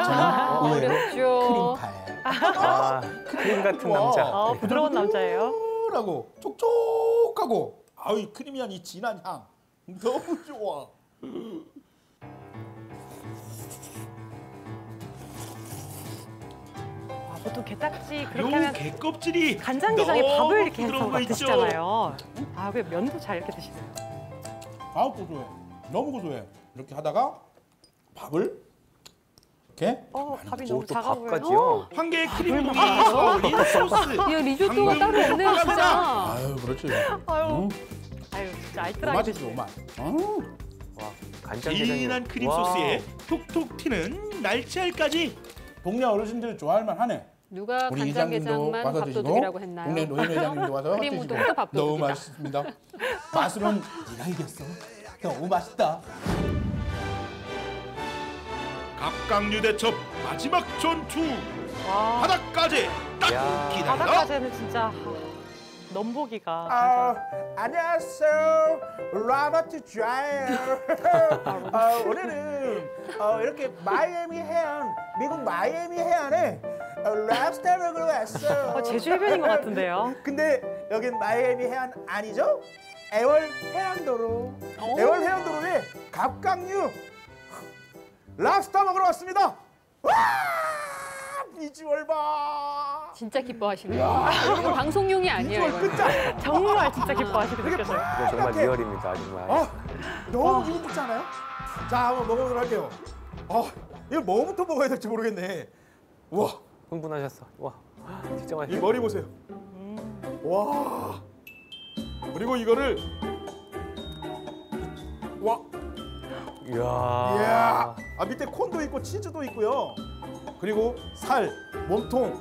[SPEAKER 1] 어렵죠.
[SPEAKER 19] 크림 파예요.
[SPEAKER 16] 크림 같은 남자.
[SPEAKER 2] 부드러운 남자예요.
[SPEAKER 19] 라고 촉촉하고 아유 크리미한 이 진한 향 너무 좋아.
[SPEAKER 2] 보통 게딱지 그렇게
[SPEAKER 18] 요
[SPEAKER 2] 하면
[SPEAKER 18] 게 껍질이
[SPEAKER 2] 간장게장에 밥을 이렇게 해서
[SPEAKER 18] 부드러운 거
[SPEAKER 2] 막
[SPEAKER 18] 있죠?
[SPEAKER 2] 드시잖아요. 그 면도 잘 이렇게 드시네요.
[SPEAKER 19] 고소해. 너무 고소해. 이렇게 하다가 밥을 이렇게
[SPEAKER 2] 밥이 너무 작아 보여요.
[SPEAKER 16] 밥까지요?
[SPEAKER 18] 황게 크림 우동에서 올린 소스.
[SPEAKER 1] 야, 리조또가 따로 없네요, 진짜.
[SPEAKER 19] 아유 그렇지.
[SPEAKER 2] 진짜 알뜰하게 드시네요.
[SPEAKER 19] 오만.
[SPEAKER 16] 와, 간장게장이.
[SPEAKER 18] 진한 크림 소스에 톡톡 튀는 날치알까지.
[SPEAKER 19] 동네 어르신들 좋아할 만하네.
[SPEAKER 1] 누가
[SPEAKER 19] 우리 이장님도
[SPEAKER 1] 간장게장만
[SPEAKER 19] 와서 드시고
[SPEAKER 1] 밥도둑이라고 했나요?
[SPEAKER 19] 동네 노인 회장님도 와서
[SPEAKER 1] 크림
[SPEAKER 19] 드시고
[SPEAKER 1] 우동도 밥도둑이다.
[SPEAKER 19] 너무 맛있습니다. 맛으로는 네가 이겼어. 너무 맛있다. 갑각류 대첩 마지막 전투.
[SPEAKER 2] 와.
[SPEAKER 19] 바닥까지 딱 기다려.
[SPEAKER 2] 바닥까지는 진짜 넘보기가.
[SPEAKER 19] 안녕하세요, 로버트 좌예요. 오늘은 이렇게 마이애미 해안, 미국 마이애미 해안에 랍스터 먹으러 왔어요.
[SPEAKER 2] 제주 해변인 것 같은데요.
[SPEAKER 19] 근데 여긴 마이애미 해안 아니죠? 애월 해안도로. 애월 해안도로에 갑각류 랍스터 먹으러 왔습니다. 와! 비주얼 봐.
[SPEAKER 1] 진짜 기뻐하시네요. 이거 방송용이 아니에요.
[SPEAKER 19] 끝장.
[SPEAKER 2] 정말 진짜 기뻐하시게 느껴져요.
[SPEAKER 16] 이거 정말 리얼입니다, 정말.
[SPEAKER 19] 너무 기분 좋지 않아요? 자, 한번 먹어보도록 할게요. 이거 뭐부터 먹어야 될지 모르겠네. 와,
[SPEAKER 16] 흥분하셨어. 와, 진짜
[SPEAKER 19] 이
[SPEAKER 16] 맛있어.
[SPEAKER 19] 머리 보세요. 와. 그리고 이거를 와.
[SPEAKER 16] 이야.
[SPEAKER 19] 밑에 콘도 있고 치즈도 있고요. 그리고 살, 몸통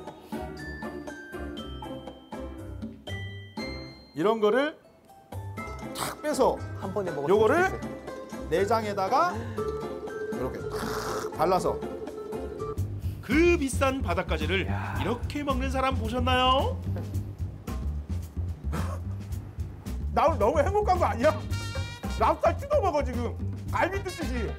[SPEAKER 19] 이런 거를 탁 빼서
[SPEAKER 16] 한 번에 먹어.
[SPEAKER 19] 요거를 내장에다가 이렇게 탁 발라서.
[SPEAKER 18] 그 비싼 바닷가재를 이렇게 먹는 사람 보셨나요?
[SPEAKER 19] 나 오늘 너무 행복한 거 아니야? 랍스터 뜯어 먹어 지금. 갈비 뜯듯이.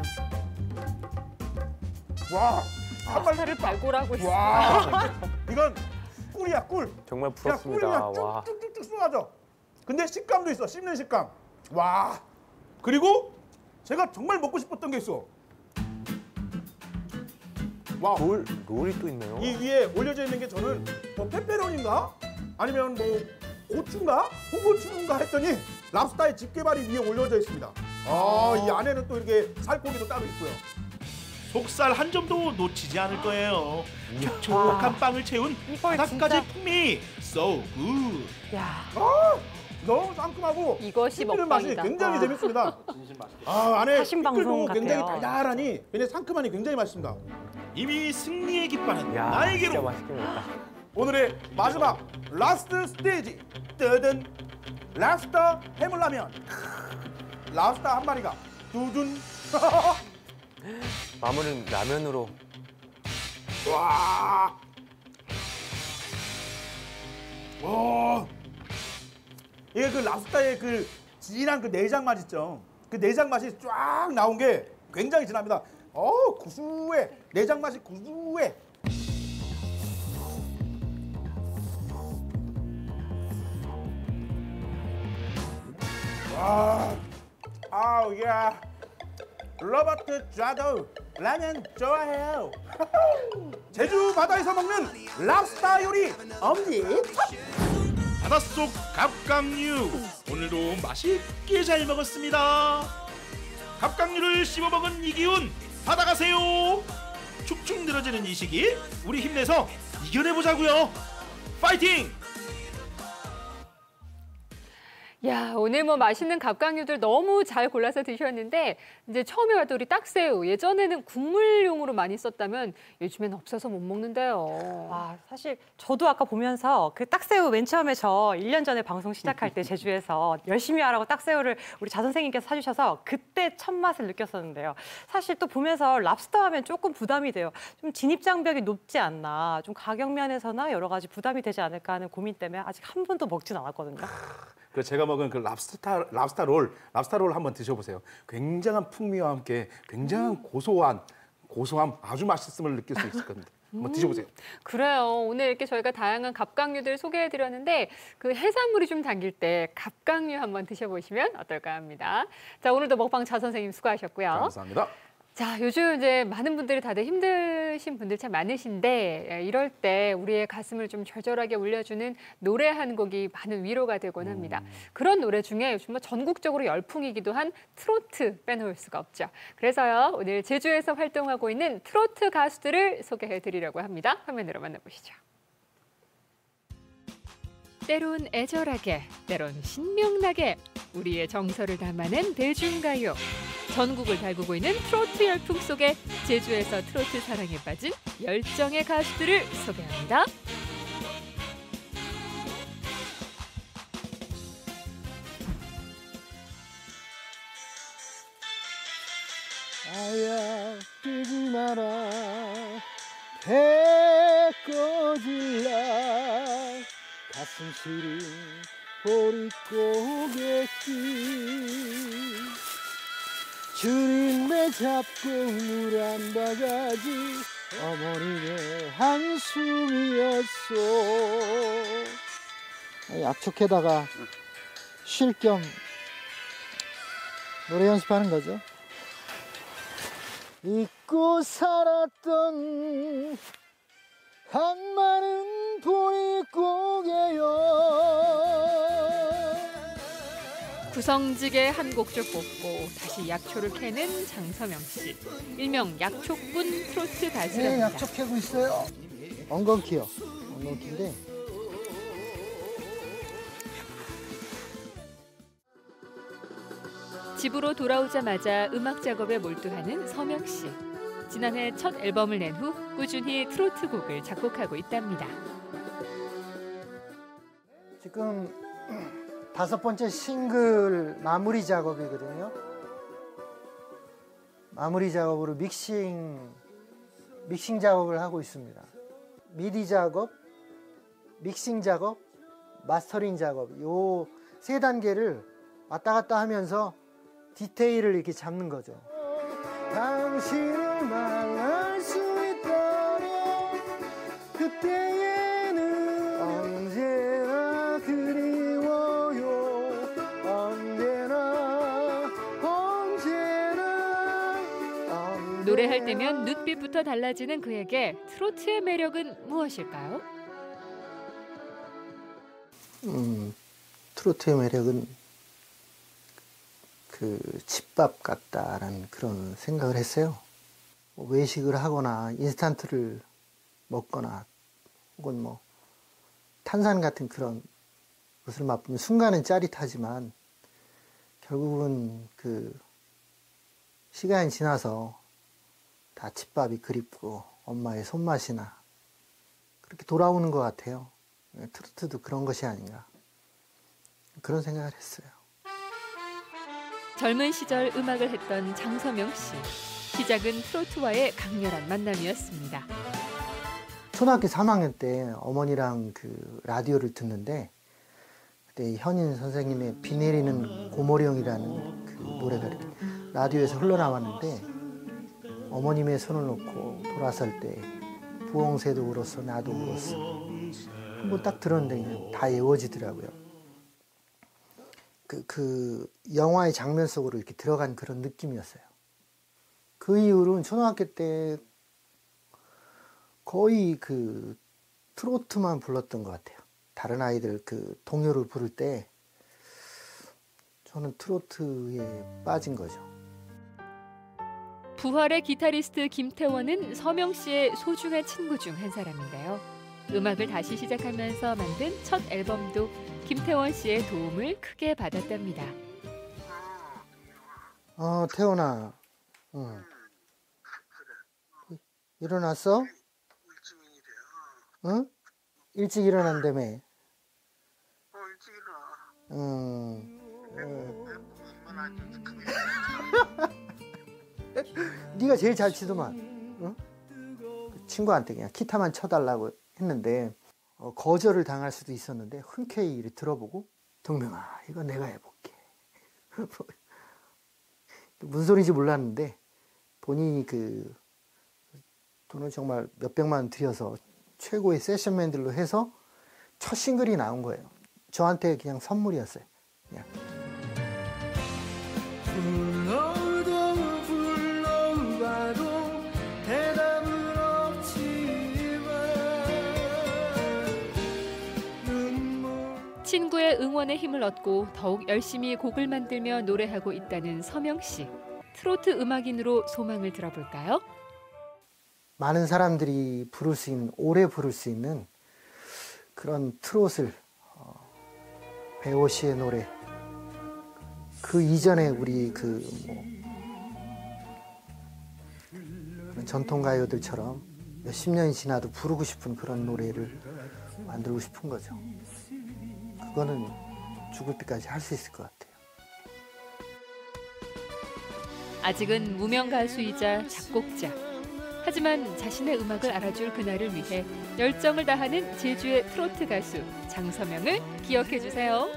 [SPEAKER 19] 와, 한 마리
[SPEAKER 1] 랍스터를 발굴하고 있어.
[SPEAKER 19] 와, 이건 꿀이야 꿀.
[SPEAKER 16] 정말
[SPEAKER 19] 그냥
[SPEAKER 16] 부럽습니다.
[SPEAKER 19] 꿀이야
[SPEAKER 16] 와.
[SPEAKER 19] 쭉쭉쭉쭉 쏟아져. 근데 식감도 있어. 씹는 식감. 와. 그리고 제가 정말 먹고 싶었던 게 있어. 와.
[SPEAKER 16] 롤이 또 있네요.
[SPEAKER 19] 이 위에 올려져 있는 게 저는 뭐 페페론인가? 아니면 뭐 고추인가? 홍고추인가 했더니 랍스타의 집게발이 위에 올려져 있습니다. 이 안에는 또 이렇게 살코기도 따로 있고요.
[SPEAKER 18] 속살 한 점도 놓치지 않을 거예요. 촉촉한 빵을 채운 바닷가재 풍미. So good.
[SPEAKER 2] 야.
[SPEAKER 19] 너무 상큼하고
[SPEAKER 1] 이것이
[SPEAKER 19] 씹히는 맛이
[SPEAKER 1] 먹방이다.
[SPEAKER 19] 굉장히 재밌습니다. 안에
[SPEAKER 2] 사신 방송
[SPEAKER 19] 피클도 굉장히
[SPEAKER 2] 같아요.
[SPEAKER 19] 달달하니 굉장히 상큼하니 굉장히 맛있습니다.
[SPEAKER 18] 이미 승리의 깃발은
[SPEAKER 16] 진짜
[SPEAKER 18] 나에게로.
[SPEAKER 16] 맛있게 먹었다.
[SPEAKER 19] 오늘의 마지막 라스트 스테이지 뜨든 랍스터 해물라면. 랍스터 한 마리가 두둔.
[SPEAKER 16] 마무리는 라면으로.
[SPEAKER 19] 와. 이게 그 랍스타의 그 진한 그 내장 맛 있죠. 그 내장 맛이 쫙 나온 게 굉장히 진합니다. 구수해. 내장 맛이 구수해. 아우 야. 로버트 좌도 라면 좋아해요. 제주 바다에서 먹는 랍스터 요리 엄지척.
[SPEAKER 18] 바닷속 갑각류. 오늘도 맛있게 잘 먹었습니다. 갑각류를 씹어 먹은 이기훈 받아가세요. 축축 늘어지는 이 시기 우리 힘내서 이겨내보자고요. 파이팅!
[SPEAKER 1] 야, 오늘 뭐 맛있는 갑각류들 너무 잘 골라서 드셨는데 이제 처음에 와도 우리 딱새우 예전에는 국물용으로 많이 썼다면 요즘엔 없어서 못 먹는데요.
[SPEAKER 2] 사실 저도 아까 보면서 그 딱새우 맨 처음에 저 1년 전에 방송 시작할 때 제주에서 열심히 하라고 딱새우를 우리 자 선생님께서 사주셔서 그때 첫 맛을 느꼈었는데요. 사실 또 보면서 랍스터 하면 조금 부담이 돼요. 좀 진입장벽이 높지 않나, 좀 가격 면에서나 여러 가지 부담이 되지 않을까 하는 고민 때문에 아직 한 번도 먹진 않았거든요.
[SPEAKER 3] 그 제가 먹은 그 랍스터 롤 한번 드셔보세요. 굉장한 풍미와 함께 굉장한 고소함 아주 맛있음을 느낄 수 있을 겁니다. 한번 드셔보세요.
[SPEAKER 1] 그래요. 오늘 이렇게 저희가 다양한 갑각류들 소개해드렸는데 그 해산물이 좀 당길 때 갑각류 한번 드셔보시면 어떨까 합니다. 자, 오늘도 먹방 자 선생님 수고하셨고요.
[SPEAKER 3] 감사합니다.
[SPEAKER 1] 자, 요즘 이제 많은 분들이 다들 힘드신 분들 참 많으신데 이럴 때 우리의 가슴을 좀 절절하게 울려주는 노래 한 곡이 많은 위로가 되곤 합니다. 그런 노래 중에 요즘 뭐 전국적으로 열풍이기도 한 트로트 빼놓을 수가 없죠. 그래서요, 오늘 제주에서 활동하고 있는 트로트 가수들을 소개해드리려고 합니다. 화면으로 만나보시죠. 때론 애절하게, 때론 신명나게 우리의 정서를 담아낸 대중가요. 전국을 달구고 있는 트로트 열풍 속에 제주에서 트로트 사랑에 빠진 열정의 가수들을 소개합니다.
[SPEAKER 21] 아야 뛰지 마라 배 꺼질라 가슴 시린 보릿고개길 주림에 잡고 물 한 바가지 어머니의 한숨이었어. 약촉에다가 쉴 겸 노래 연습하는 거죠. 잊고 살았던 한마른 보릿고개여.
[SPEAKER 1] 구성지게 한 곡줄 뽑고 다시 약초를 캐는 장서명 씨. 일명 약초꾼 트로트 가수랍니다.
[SPEAKER 21] 네, 약초 캐고 있어요. 엉겅퀴요. 엉겅퀴인데
[SPEAKER 1] 집으로 돌아오자마자 음악 작업에 몰두하는 서명 씨. 지난해 첫 앨범을 낸 후 꾸준히 트로트 곡을 작곡하고 있답니다.
[SPEAKER 21] 지금 5번째 싱글 마무리 작업이거든요. 마무리 작업으로 믹싱 작업을 하고 있습니다. 미디 작업, 믹싱 작업, 마스터링 작업 요 3단계를 왔다 갔다 하면서 디테일을 이렇게 잡는 거죠. 당신을 만날 수 있다면 그때에는 언제나 그리워요. 언제나
[SPEAKER 1] 노래할 때면 눈빛부터 달라지는 그에게 트로트의 매력은 무엇일까요?
[SPEAKER 21] 트로트의 매력은 그 집밥 같다라는 그런 생각을 했어요. 외식을 하거나 인스턴트를 먹거나 혹은 뭐 탄산 같은 그런 것을 맛보면 순간은 짜릿하지만 결국은 그 시간이 지나서 다 집밥이 그립고 엄마의 손맛이나 그렇게 돌아오는 것 같아요. 트로트도 그런 것이 아닌가 그런 생각을 했어요.
[SPEAKER 1] 젊은 시절 음악을 했던 장서명 씨. 시작은 트로트와의 강렬한 만남이었습니다.
[SPEAKER 21] 초등학교 3학년 때 어머니랑 그 라디오를 듣는데 그때 현인 선생님의 비 내리는 고모령이라는 그 노래가 라디오에서 흘러나왔는데 어머님의 손을 놓고 돌아설 때 부엉새도 울었어 나도 울었어 한번 딱 들었는데 그냥 다 외워지더라고요. 그 영화의 장면 속으로 이렇게 들어간 그런 느낌이었어요. 그 이후로는 초등학교 때 거의 그 트로트만 불렀던 것 같아요. 다른 아이들 그 동요를 부를 때 저는 트로트에 빠진 거죠.
[SPEAKER 1] 부활의 기타리스트 김태원은 서명 씨의 소중한 친구 중 한 사람인데요. 음악을 다시 시작하면서 만든 첫 앨범도 김태원 씨의 도움을 크게 받았답니다.
[SPEAKER 21] 태원아, 일어났어? 응? 일찍 일어난다며.
[SPEAKER 11] 일찍 일어나.
[SPEAKER 21] 네가 제일 잘 치더만. 응? 그 친구한테 그냥 기타만 쳐달라고 했는데 거절을 당할 수도 있었는데 흔쾌히 이렇게 들어보고 동명아 이거 내가 해볼게. 무슨 소리인지 몰랐는데 본인이 그 돈을 정말 몇백만 원 들여서 최고의 세션맨들로 해서 첫 싱글이 나온 거예요. 저한테 그냥 선물이었어요. 그냥.
[SPEAKER 1] 친구의 응원에 힘을 얻고 더욱 열심히 곡을 만들며 노래하고 있다는 서명 씨. 트로트 음악인으로 소망을 들어볼까요?
[SPEAKER 21] 많은 사람들이 부를 수 있는, 오래 부를 수 있는 그런 트롯을 배오 씨의 노래 그 이전에 우리 그 뭐 전통 가요들처럼 몇십 년이 지나도 부르고 싶은 그런 노래를 만들고 싶은 거죠. 그거는 죽을 때까지 할 수 있을 것 같아요.
[SPEAKER 1] 아직은 무명 가수이자 작곡자. 하지만 자신의 음악을 알아줄 그날을 위해 열정을 다하는 제주의 트로트 가수 장서명을 기억해 주세요.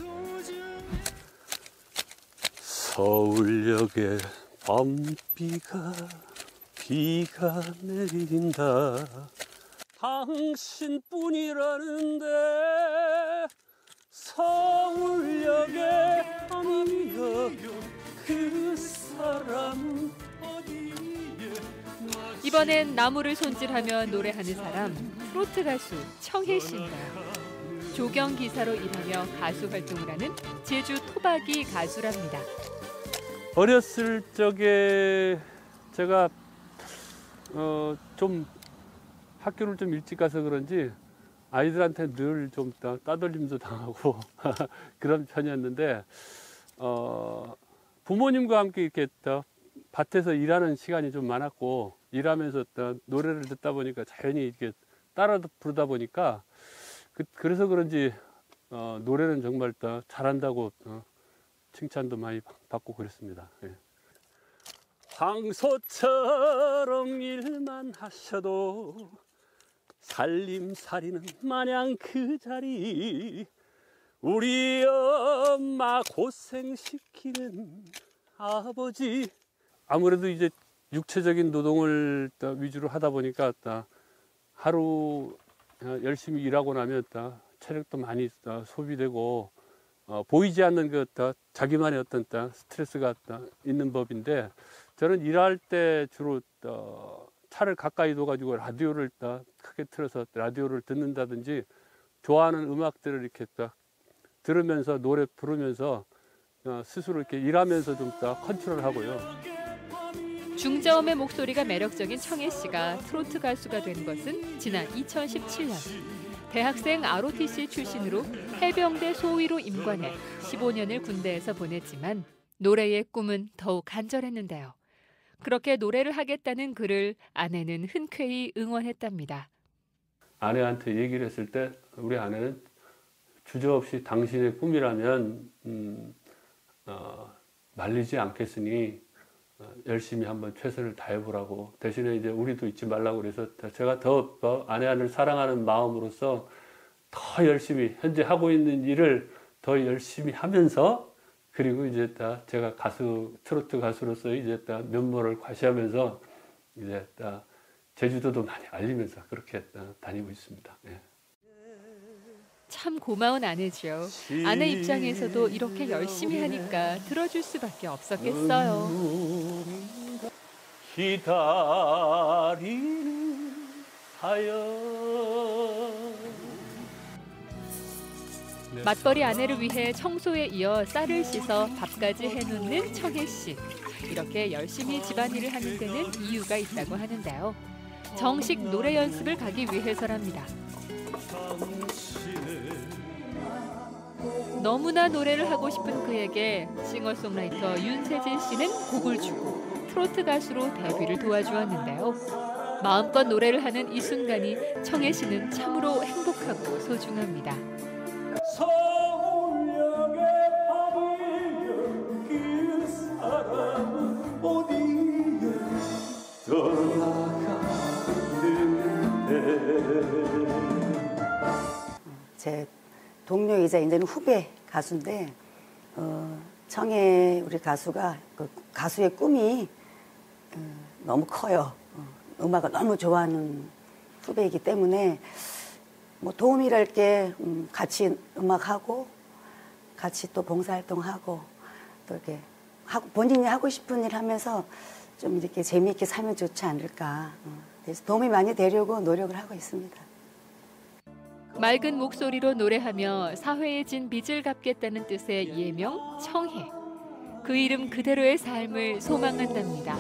[SPEAKER 5] 서울역에 밤비가 내린다. 당신뿐이라는데 서울역에 밤비가 그 사람 어디에.
[SPEAKER 1] 이번엔 나무를 손질하며 노래하는 사람 트로트 가수 청혜 씨인가요? 조경 기사로 일하며 가수 활동을 하는 제주 토박이 가수랍니다.
[SPEAKER 5] 어렸을 적에 제가 좀 학교를 좀 일찍 가서 그런지 아이들한테 늘 좀 따돌림도 당하고 그런 편이었는데 부모님과 함께 이렇게 밭에서 일하는 시간이 좀 많았고 일하면서 노래를 듣다 보니까 자연히 이렇게 따라 부르다 보니까 그래서 그런지 노래는 정말 잘한다고 칭찬도 많이 받고 그랬습니다. 예. 황소처럼 일만 하셔도 살림살이는 마냥 그 자리 우리 엄마 고생시키는 아버지. 아무래도 이제 육체적인 노동을 위주로 하다 보니까 하루 열심히 일하고 나면 체력도 많이 소비되고 보이지 않는 자기만의 어떤 스트레스가 있는 법인데 저는 일할 때 주로 차를 가까이 둬가지고 라디오를 크게 틀어서 라디오를 듣는다든지 좋아하는 음악들을 이렇게 들으면서 노래 부르면서 스스로 이렇게 일하면서 좀 컨트롤하고요.
[SPEAKER 1] 중저음의 목소리가 매력적인 청혜 씨가 트로트 가수가 된 것은 지난 2017년. 대학생 ROTC 출신으로 해병대 소위로 임관해 15년을 군대에서 보냈지만 노래의 꿈은 더욱 간절했는데요. 그렇게 노래를 하겠다는 그를 아내는 흔쾌히 응원했답니다.
[SPEAKER 5] 아내한테 얘기를 했을 때 우리 아내는 주저없이 당신의 꿈이라면 말리지 않겠으니 열심히 한번 최선을 다해보라고. 대신에 이제 우리도 잊지 말라고 그래서 제가 더 아내를 사랑하는 마음으로서 더 열심히 현재 하고 있는 일을 더 열심히 하면서 그리고 이제 제가 트로트 가수로서 이제 면모를 과시하면서 이제 제주도도 많이 알리면서 그렇게 다니고 있습니다. 예.
[SPEAKER 1] 참 고마운 아내죠. 아내 입장에서도 이렇게 열심히 하니까 들어줄 수밖에 없었겠어요.
[SPEAKER 5] 기다리는 사연.
[SPEAKER 1] 맞벌이 아내를 위해 청소에 이어 쌀을 씻어 밥까지 해놓는 청혜 씨. 이렇게 열심히 집안일을 하는 데는 이유가 있다고 하는데요. 정식 노래 연습을 가기 위해서랍니다. 너무나 노래를 하고 싶은 그에게 싱어송라이터 윤세진 씨는 곡을 주고 트로트 가수로 데뷔를 도와주었는데요. 마음껏 노래를 하는 이 순간이 청혜 씨는 참으로 행복하고 소중합니다.
[SPEAKER 5] 서울역에 밤이면 그 사람은 어디에 떠나가는데.
[SPEAKER 22] 제 동료이자 이제는 후배 가수인데 청혜 우리 가수가 그 가수의 꿈이 너무 커요. 음악을 너무 좋아하는 후배이기 때문에 뭐 도움이랄 게 같이 음악하고 같이 또 봉사활동하고 또 이렇게 하고 본인이 하고 싶은 일 하면서 좀 이렇게 재미있게 살면 좋지 않을까. 그래서 도움이 많이 되려고 노력을 하고 있습니다.
[SPEAKER 1] 맑은 목소리로 노래하며 사회에 진 빚을 갚겠다는 뜻의 예명 청혜. 그 이름 그대로의 삶을 소망한답니다.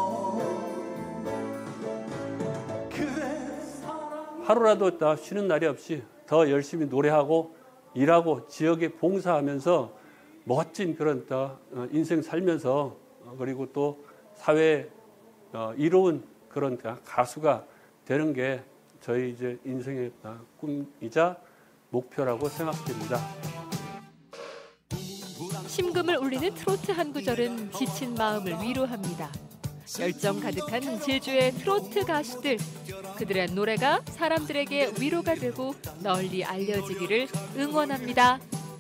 [SPEAKER 5] 하루라도 쉬는 날이 없이 더 열심히 노래하고 일하고 지역에 봉사하면서 멋진 그런 인생 살면서 그리고 또 사회에 이로운 그런 가수가 되는 게 저희 이제 인생의 꿈이자 목표라고 생각됩니다.
[SPEAKER 4] 심금을 울리는 트로트 한 구절은 지친 마음을 위로합니다. 열정 가득한 제주의 트로트 가수들, 그들의 노래가 사람들에게 위로가 되고 널리 알려지기를 응원합니다.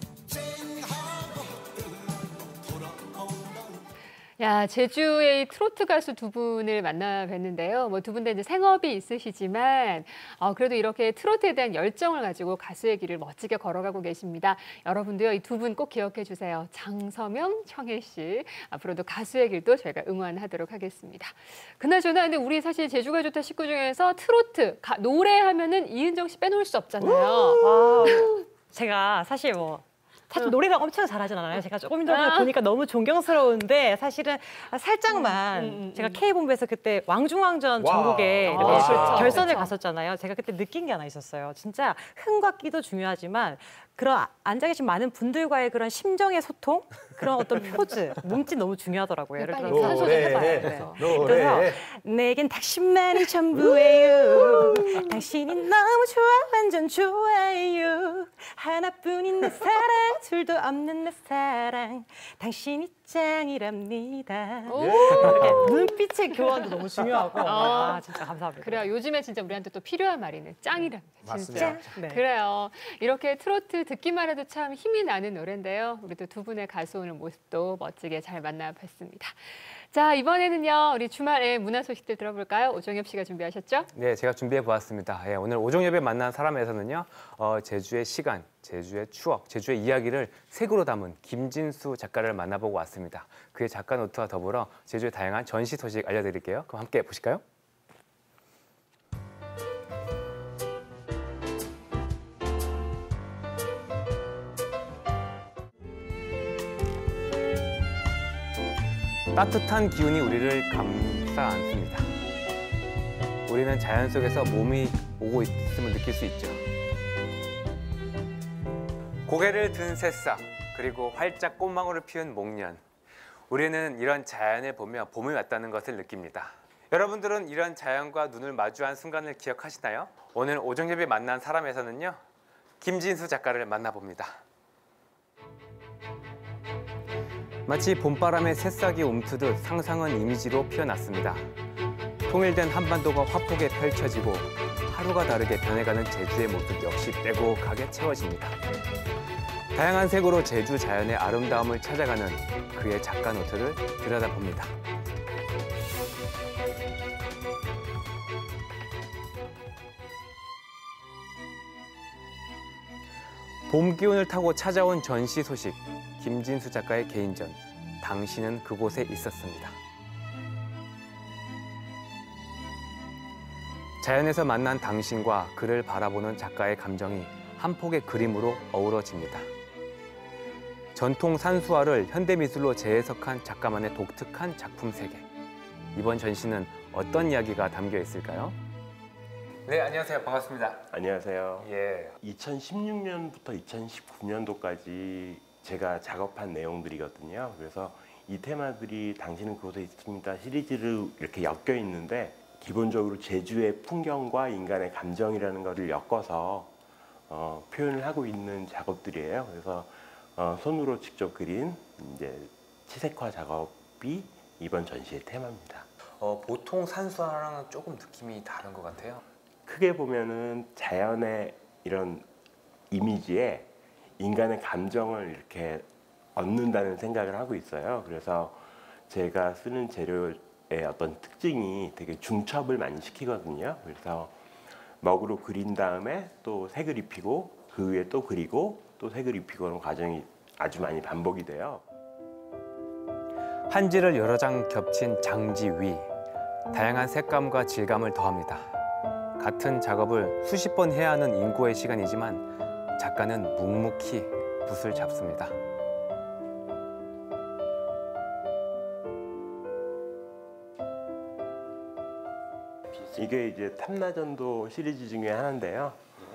[SPEAKER 1] 야, 제주의 트로트 가수 두 분을 만나 뵀는데요. 뭐 두 분 다 이제 생업이 있으시지만 그래도 이렇게 트로트에 대한 열정을 가지고 가수의 길을 멋지게 걸어가고 계십니다. 여러분도요, 이 두 분 꼭 기억해 주세요. 장서명, 청혜 씨. 앞으로도 가수의 길도 저희가 응원하도록 하겠습니다. 그나저나 근데 우리 사실 제주가 좋다 식구 중에서 트로트, 노래하면은 이은정 씨 빼놓을 수 없잖아요.
[SPEAKER 2] 제가 사실 노래를 엄청 잘하진 않아요. 제가 조금 전에 보니까 너무 존경스러운데 사실은 살짝만 제가 K본부에서 그때 왕중왕전 전국에 이렇게
[SPEAKER 1] 그렇죠.
[SPEAKER 2] 결선을
[SPEAKER 1] 그렇죠.
[SPEAKER 2] 갔었잖아요. 제가 그때 느낀 게 하나 있었어요. 진짜 흥과 끼도 중요하지만 그런 앉아 계신 많은 분들과의 그런 심정의 소통, 그런 어떤 포즈, 몸짓 너무 중요하더라고요. 예를 들어서
[SPEAKER 1] 한 소절 해봐요.
[SPEAKER 2] 그래서 내겐 당신만이 전부예요. 당신이 너무 좋아, 완전 좋아요. 하나뿐인 내 사랑, 둘도 없는 내 사랑. 당신이 짱이랍니다. 이렇게 눈빛의 교환도 너무 중요하고 진짜 감사합니다.
[SPEAKER 1] 그래요. 요즘에 진짜 우리한테 또 필요한 말이네. 짱이랍니다. 진짜.
[SPEAKER 2] 맞습니다. 네.
[SPEAKER 1] 그래요. 이렇게 트로트 듣기만 해도 참 힘이 나는 노래인데요. 우리도 두 분의 가수 오늘 모습도 멋지게 잘 만나봤습니다. 자, 이번에는요, 우리 주말에 문화 소식들 들어볼까요? 오종엽 씨가 준비하셨죠?
[SPEAKER 16] 네, 제가 준비해 보았습니다. 오늘 오종엽에 만난 사람에서는요, 제주의 시간, 제주의 추억, 제주의 이야기를 색으로 담은 김진수 작가를 만나보고 왔습니다. 그의 작가 노트와 더불어 제주의 다양한 전시 소식 알려드릴게요. 그럼 함께 보실까요? 따뜻한 기운이 우리를 감싸 안습니다. 우리는 자연 속에서 몸이 오고 있음을 느낄 수 있죠. 고개를 든 새싹, 그리고 활짝 꽃망울을 피운 목련. 우리는 이런 자연을 보며 봄이 왔다는 것을 느낍니다. 여러분들은 이런 자연과 눈을 마주한 순간을 기억하시나요? 오늘 오종엽이 만난 사람에서는요, 김진수 작가를 만나봅니다. 마치 봄바람에 새싹이 움트듯 상상은 이미지로 피어났습니다. 통일된 한반도가 화폭에 펼쳐지고 하루가 다르게 변해가는 제주의 모습 역시 빼곡하게 채워집니다. 다양한 색으로 제주 자연의 아름다움을 찾아가는 그의 작가 노트를 들여다봅니다. 봄 기운을 타고 찾아온 전시 소식, 김진수 작가의 개인전, 당신은 그곳에 있었습니다. 자연에서 만난 당신과 그를 바라보는 작가의 감정이 한 폭의 그림으로 어우러집니다. 전통 산수화를 현대미술로 재해석한 작가만의 독특한 작품 세계. 이번 전시는 어떤 이야기가 담겨 있을까요? 네, 안녕하세요. 반갑습니다.
[SPEAKER 6] 안녕하세요.
[SPEAKER 16] 예.
[SPEAKER 6] 2016년부터 2019년도까지 제가 작업한 내용들이거든요. 그래서 이 테마들이 당신은 그곳에 있습니다 시리즈로 이렇게 엮여 있는데, 기본적으로 제주의 풍경과 인간의 감정이라는 것을 엮어서 표현을 하고 있는 작업들이에요. 그래서 손으로 직접 그린 이제 치색화 작업이 이번 전시의 테마입니다.
[SPEAKER 16] 보통 산수화랑은 조금 느낌이 다른 것 같아요.
[SPEAKER 6] 크게 보면은 자연의 이런 이미지에 인간의 감정을 이렇게 얻는다는 생각을 하고 있어요. 그래서 제가 쓰는 재료의 어떤 특징이 되게 중첩을 많이 시키거든요. 그래서 먹으로 그린 다음에 또 색을 입히고 그 위에 또 그리고 또 색을 입히고 하는 과정이 아주 많이 반복이 돼요.
[SPEAKER 16] 한지를 여러 장 겹친 장지 위, 다양한 색감과 질감을 더합니다. 같은 작업을 수십 번 해야 하는 인고의 시간이지만 작가는 묵묵히 붓을 잡습니다.
[SPEAKER 6] 이게 이제 탐나전도 시리즈 중에 하나인데요.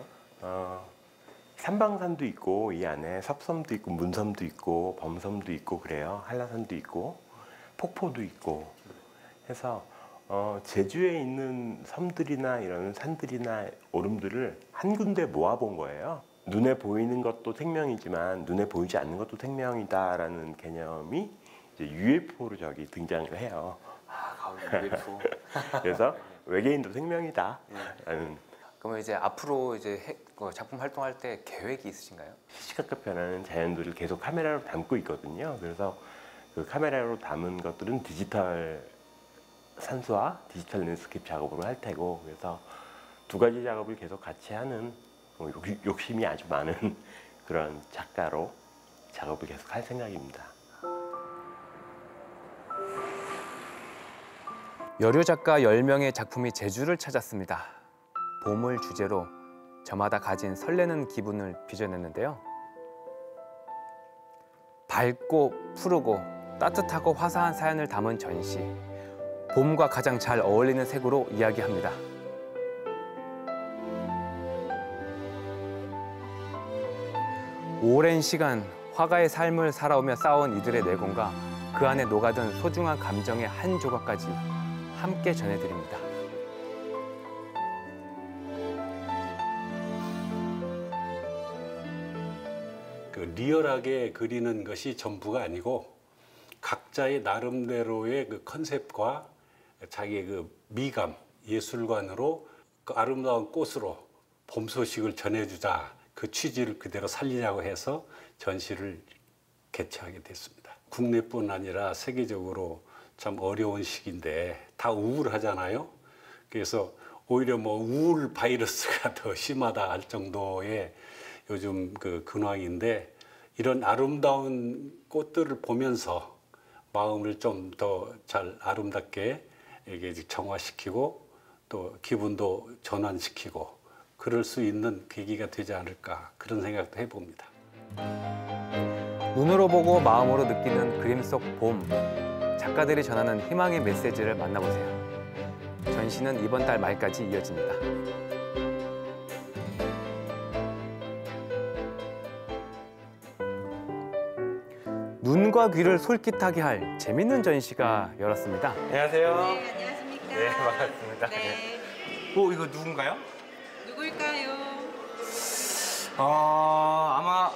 [SPEAKER 6] 삼방산도 있고 이 안에 섭섬도 있고 문섬도 있고 범섬도 있고 그래요. 한라산도 있고 폭포도 있고 해서 제주에 있는 섬들이나 이런 산들이나 오름들을 한 군데 모아본 거예요. 눈에 보이는 것도 생명이지만 눈에 보이지 않는 것도 생명이다라는 개념이 이제 UFO로 저기 등장을 해요.
[SPEAKER 16] 가을 UFO.
[SPEAKER 6] 그래서 외계인도 생명이다라는.
[SPEAKER 16] 그러면 이제 앞으로 이제 작품 활동할 때 계획이 있으신가요?
[SPEAKER 6] 시시각각 변하는 자연들을 계속 카메라로 담고 있거든요. 그래서 그 카메라로 담은 것들은 디지털 산수와 디지털 랜드스케이프 작업으로 할 테고, 그래서 두 가지 작업을 계속 같이 하는 욕심이 아주 많은 그런 작가로 작업을 계속 할 생각입니다.
[SPEAKER 16] 여류 작가 10명의 작품이 제주를 찾았습니다. 봄을 주제로 저마다 가진 설레는 기분을 빚어냈는데요. 밝고 푸르고 따뜻하고 화사한 사연을 담은 전시. 봄과 가장 잘 어울리는 색으로 이야기합니다. 오랜 시간 화가의 삶을 살아오며 쌓아온 이들의 내공과 그 안에 녹아든 소중한 감정의 한 조각까지 함께 전해드립니다.
[SPEAKER 5] 그 리얼하게 그리는 것이 전부가 아니고 각자의 나름대로의 그 컨셉과 자기의 그 미감, 예술관으로 그 아름다운 꽃으로 봄 소식을 전해주자, 그 취지를 그대로 살리자고 해서 전시를 개최하게 됐습니다. 국내뿐 아니라 세계적으로 참 어려운 시기인데 다 우울하잖아요. 그래서 오히려 뭐 우울 바이러스가 더 심하다 할 정도의 요즘 그 근황인데, 이런 아름다운 꽃들을 보면서 마음을 좀 더 잘 아름답게 이게 정화시키고 또 기분도 전환시키고 그럴 수 있는 계기가 되지 않을까, 그런 생각도 해봅니다.
[SPEAKER 16] 눈으로 보고 마음으로 느끼는 그림 속 봄. 작가들이 전하는 희망의 메시지를 만나보세요. 전시는 이번 달 말까지 이어집니다. 눈과 귀를 솔깃하게 할 재밌는 전시가 열었습니다.
[SPEAKER 8] 안녕하세요.
[SPEAKER 9] 네, 안녕하십니까.
[SPEAKER 8] 네, 반갑습니다.
[SPEAKER 9] 네.
[SPEAKER 8] 이거 누군가요?
[SPEAKER 9] 누굴까요?
[SPEAKER 8] 아마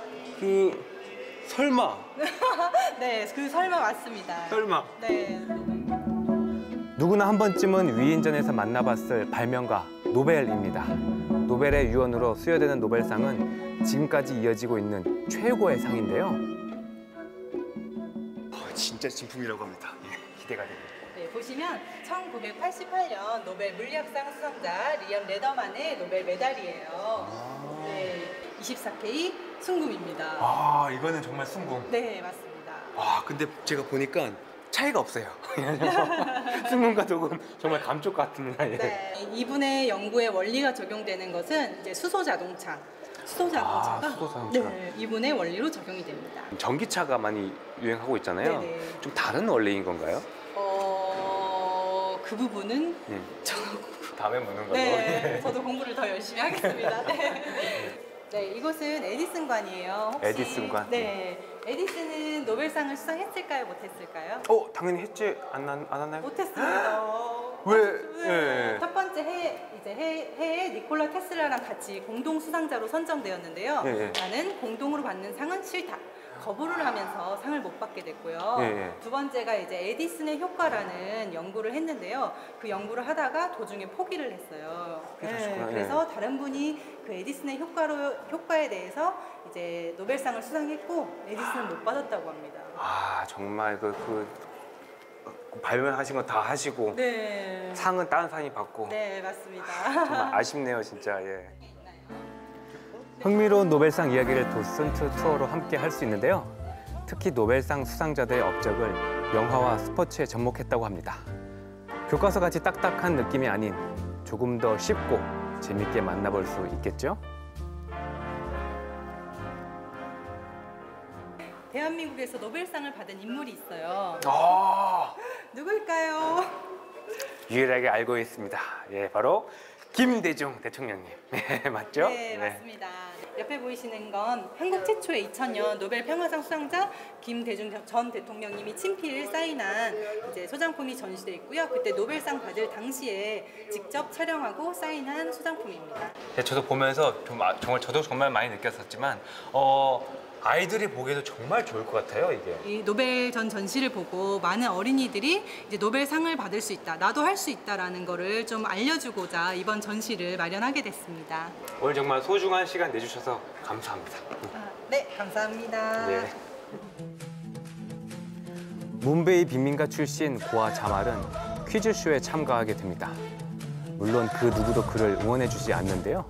[SPEAKER 8] 설마.
[SPEAKER 9] 네, 그 설마 맞습니다.
[SPEAKER 8] 설마.
[SPEAKER 9] 네.
[SPEAKER 16] 누구나 한 번쯤은 위인전에서 만나봤을 발명가 노벨입니다. 노벨의 유언으로 수여되는 노벨상은 지금까지 이어지고 있는 최고의 상인데요.
[SPEAKER 8] 진짜 진품이라고 합니다. 기대가 됩니다.
[SPEAKER 9] 네, 보시면 1988년 노벨 물리학상 수상자 리엄 레더만의 노벨 메달이에요. 네, 24K 순금입니다.
[SPEAKER 8] 이거는 정말 순금.
[SPEAKER 9] 네, 맞습니다.
[SPEAKER 8] 근데 제가 보니까 차이가 없어요. 순금과 조금 정말 감쪽 같은.
[SPEAKER 9] 네, 이분의 연구의 원리가 적용되는 것은 이제 수소 자동차. 수소 자동차가
[SPEAKER 16] 수소 자동차.
[SPEAKER 9] 네, 이분의 원리로 적용이 됩니다.
[SPEAKER 16] 전기차가 많이 유행하고 있잖아요.
[SPEAKER 9] 네네.
[SPEAKER 16] 좀 다른 원리인 건가요?
[SPEAKER 9] 그 부분은
[SPEAKER 16] 다음에 묻는 걸로.
[SPEAKER 9] 네, 저도 공부를 더 열심히 하겠습니다. 네. 네, 이곳은 에디슨관이에요. 혹시,
[SPEAKER 16] 에디슨관.
[SPEAKER 9] 네, 에디슨은 노벨상을 수상했을까요, 못했을까요?
[SPEAKER 16] 당연히 했지 안 왔나요?
[SPEAKER 9] 못했습니다.
[SPEAKER 16] 왜?
[SPEAKER 9] 첫 번째 해에 니콜라 테슬라랑 같이 공동 수상자로 선정되었는데요.
[SPEAKER 16] 예.
[SPEAKER 9] 나는 공동으로 받는 상은 싫다. 거부를 하면서 상을 못 받게 됐고요.
[SPEAKER 16] 예.
[SPEAKER 9] 두 번째가 이제 에디슨의 효과라는 연구를 했는데요. 그 연구를 하다가 도중에 포기를 했어요.
[SPEAKER 16] 그러셨구나.
[SPEAKER 9] 그래서 다른 분이 그 에디슨의 효과에 대해서 이제 노벨상을 수상했고 에디슨은 못 받았다고 합니다.
[SPEAKER 16] 정말 발명하신 거 다 하시고
[SPEAKER 9] 네.
[SPEAKER 16] 상은 다른 사람이 받고.
[SPEAKER 9] 네, 맞습니다.
[SPEAKER 16] 정말 아쉽네요, 진짜. 예. 흥미로운 노벨상 이야기를 도슨트 투어로 함께 할 수 있는데요. 특히 노벨상 수상자들의 업적을 영화와 스포츠에 접목했다고 합니다. 교과서 같이 딱딱한 느낌이 아닌 조금 더 쉽고 재밌게 만나볼 수 있겠죠?
[SPEAKER 9] 대한민국에서 노벨상을 받은 인물이 있어요. 누구일까요?
[SPEAKER 16] 유일하게 알고 있습니다. 예, 바로 김대중 대통령님. 네, 맞죠?
[SPEAKER 9] 네, 맞습니다. 옆에 보이시는 건 한국 최초의 2000년 노벨 평화상 수상자 김대중 전 대통령님이 친필 사인한 이제 소장품이 전시되어 있고요. 그때 노벨상 받을 당시에 직접 촬영하고 사인한 소장품입니다.
[SPEAKER 16] 네, 저도 보면서 저도 정말 많이 느꼈었지만 아이들이 보기에도 정말 좋을 것 같아요, 이게.
[SPEAKER 9] 이 노벨 전 전시를 보고 많은 어린이들이 이제 노벨상을 받을 수 있다, 나도 할 수 있다라는 거를 좀 알려주고자 이번 전시를 마련하게 됐습니다.
[SPEAKER 16] 오늘 정말 소중한 시간 내주셔서 감사합니다.
[SPEAKER 9] 네, 감사합니다.
[SPEAKER 16] 네. 문베이 빈민가 출신 고아 자말은 퀴즈쇼에 참가하게 됩니다. 물론 그 누구도 그를 응원해주지 않는데요.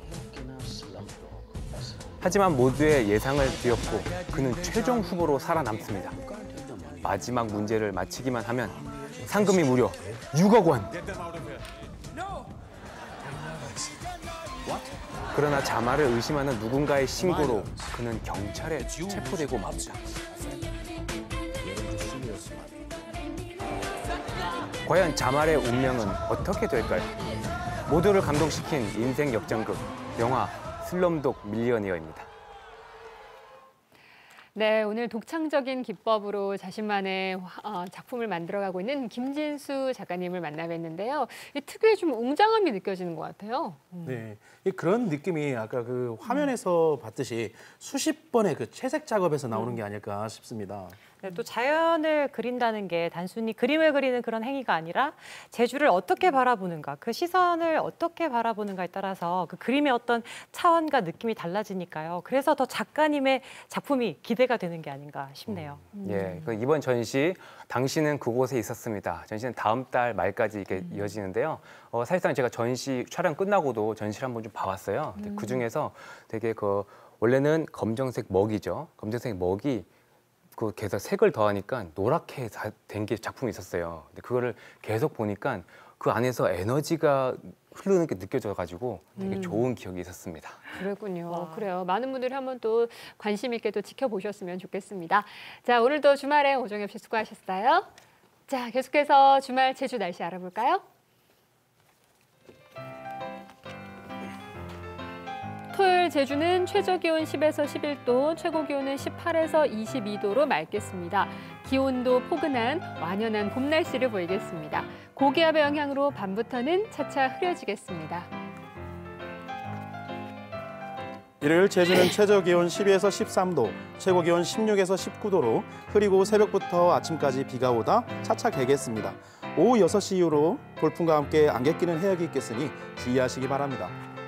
[SPEAKER 16] 하지만 모두의 예상을 뒤엎고 그는 최종 후보로 살아남습니다. 마지막 문제를 맞히기만 하면 상금이 무려 6억 원. 그러나 자말을 의심하는 누군가의 신고로 그는 경찰에 체포되고 맙니다. 과연 자말의 운명은 어떻게 될까요? 모두를 감동시킨 인생 역전극, 영화 슬럼독 밀리어니어입니다.
[SPEAKER 1] 네, 오늘 독창적인 기법으로 자신만의 작품을 만들어가고 있는 김진수 작가님을 만나 뵀는데요. 이 특유의 좀 웅장함이 느껴지는 것 같아요.
[SPEAKER 3] 네, 그런 느낌이 아까 그 화면에서 봤듯이 수십 번의 그 채색 작업에서 나오는 게 아닐까 싶습니다.
[SPEAKER 2] 네, 또 자연을 그린다는 게 단순히 그림을 그리는 그런 행위가 아니라 제주를 어떻게 바라보는가, 그 시선을 어떻게 바라보는가에 따라서 그 그림의 어떤 차원과 느낌이 달라지니까요. 그래서 더 작가님의 작품이 기대가 되는 게 아닌가 싶네요.
[SPEAKER 16] 예, 이번 전시 당시는 그곳에 있었습니다. 전시는 다음 달 말까지 이렇게 이어지는데요. 사실상 제가 전시 촬영 끝나고도 전시를 한번 좀 봐왔어요. 그 중에서 되게 원래는 검정색 먹이죠. 검정색 먹이 계속 색을 더하니까 노랗게 된 게 작품이 있었어요. 근데 그거를 계속 보니까 그 안에서 에너지가 흐르는 게 느껴져가지고 되게 좋은 기억이 있었습니다.
[SPEAKER 1] 그랬군요. 그래요. 많은 분들이 한번 또 관심 있게 또 지켜보셨으면 좋겠습니다. 자, 오늘도 주말에 오정엽 씨 수고하셨어요. 자, 계속해서 주말 제주 날씨 알아볼까요? 토요일 제주는 최저기온 10에서 11도, 최고기온은 18에서 22도로 맑겠습니다. 기온도 포근한 완연한 봄 날씨를 보이겠습니다. 고기압의 영향으로 밤부터는 차차 흐려지겠습니다.
[SPEAKER 3] 일요일 제주는 최저기온 12에서 13도, 최고기온 16에서 19도로 흐리고 새벽부터 아침까지 비가 오다 차차 개겠습니다. 오후 6시 이후로 돌풍과 함께 안개 끼는 해역이 있겠으니 주의하시기 바랍니다.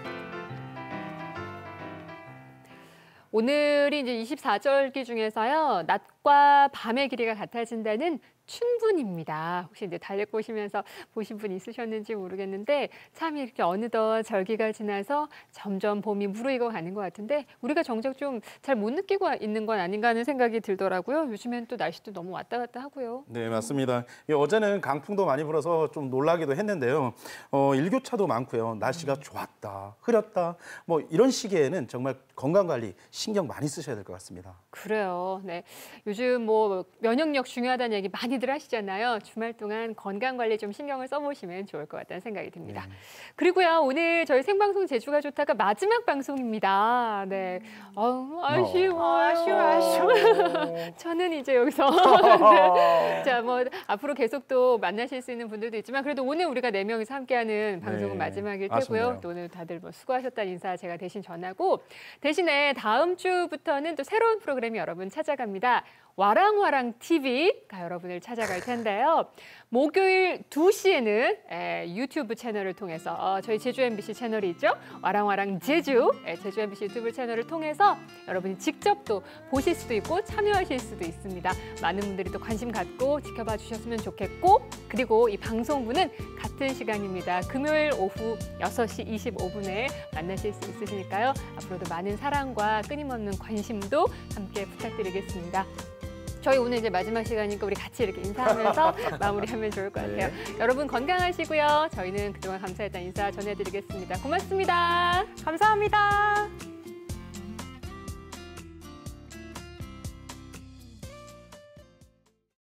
[SPEAKER 1] 오늘이 이제 24절기 중에서요. 낮과 밤의 길이가 같아진다는 춘분입니다. 혹시 이제 달력 보시면서 보신 분 있으셨는지 모르겠는데 참 이렇게 어느덧 절기가 지나서 점점 봄이 무르익어 가는 것 같은데 우리가 정작 좀 잘 못 느끼고 있는 건 아닌가 하는 생각이 들더라고요. 요즘엔 또 날씨도 너무 왔다 갔다 하고요.
[SPEAKER 3] 네, 맞습니다. 어제는 강풍도 많이 불어서 좀 놀라기도 했는데요. 일교차도 많고요. 날씨가 좋았다, 흐렸다. 이런 시기에는 정말 건강관리 신경 많이 쓰셔야 될 것 같습니다.
[SPEAKER 1] 그래요. 네, 요즘 면역력 중요하다는 얘기 많이들 하시잖아요. 주말 동안 건강관리 좀 신경을 써보시면 좋을 것 같다는 생각이 듭니다. 그리고요, 오늘 저희 생방송 제주가 좋다가 마지막 방송입니다. 네, 아쉬워. 저는 이제 여기서 자, 앞으로 계속 또 만나실 수 있는 분들도 있지만 그래도 오늘 우리가 4명이서 함께하는 방송은 마지막일 테고요.
[SPEAKER 3] 아쉽네요.
[SPEAKER 1] 또 오늘 다들 수고하셨다는 인사 제가 대신 전하고 대신에 다음 주부터는 또 새로운 프로그램이 여러분 찾아갑니다. 와랑와랑 TV가 여러분을 찾아갈 텐데요. 목요일 2시에는 유튜브 채널을 통해서 저희 제주 MBC 채널이 있죠. 와랑와랑 제주, 제주 MBC 유튜브 채널을 통해서 여러분이 직접 또 보실 수도 있고 참여하실 수도 있습니다. 많은 분들이 또 관심 갖고 지켜봐 주셨으면 좋겠고 그리고 이 방송부는 같은 시간입니다. 금요일 오후 6시 25분에 만나실 수 있으시니까요. 앞으로도 많은 사랑과 끊임없는 관심도 함께 부탁드리겠습니다. 저희 오늘 이제 마지막 시간이니까 우리 같이 이렇게 인사하면서 마무리하면 좋을 것 같아요. 여러분 건강하시고요. 저희는 그동안 감사했다는 인사 전해드리겠습니다. 고맙습니다.
[SPEAKER 2] 감사합니다.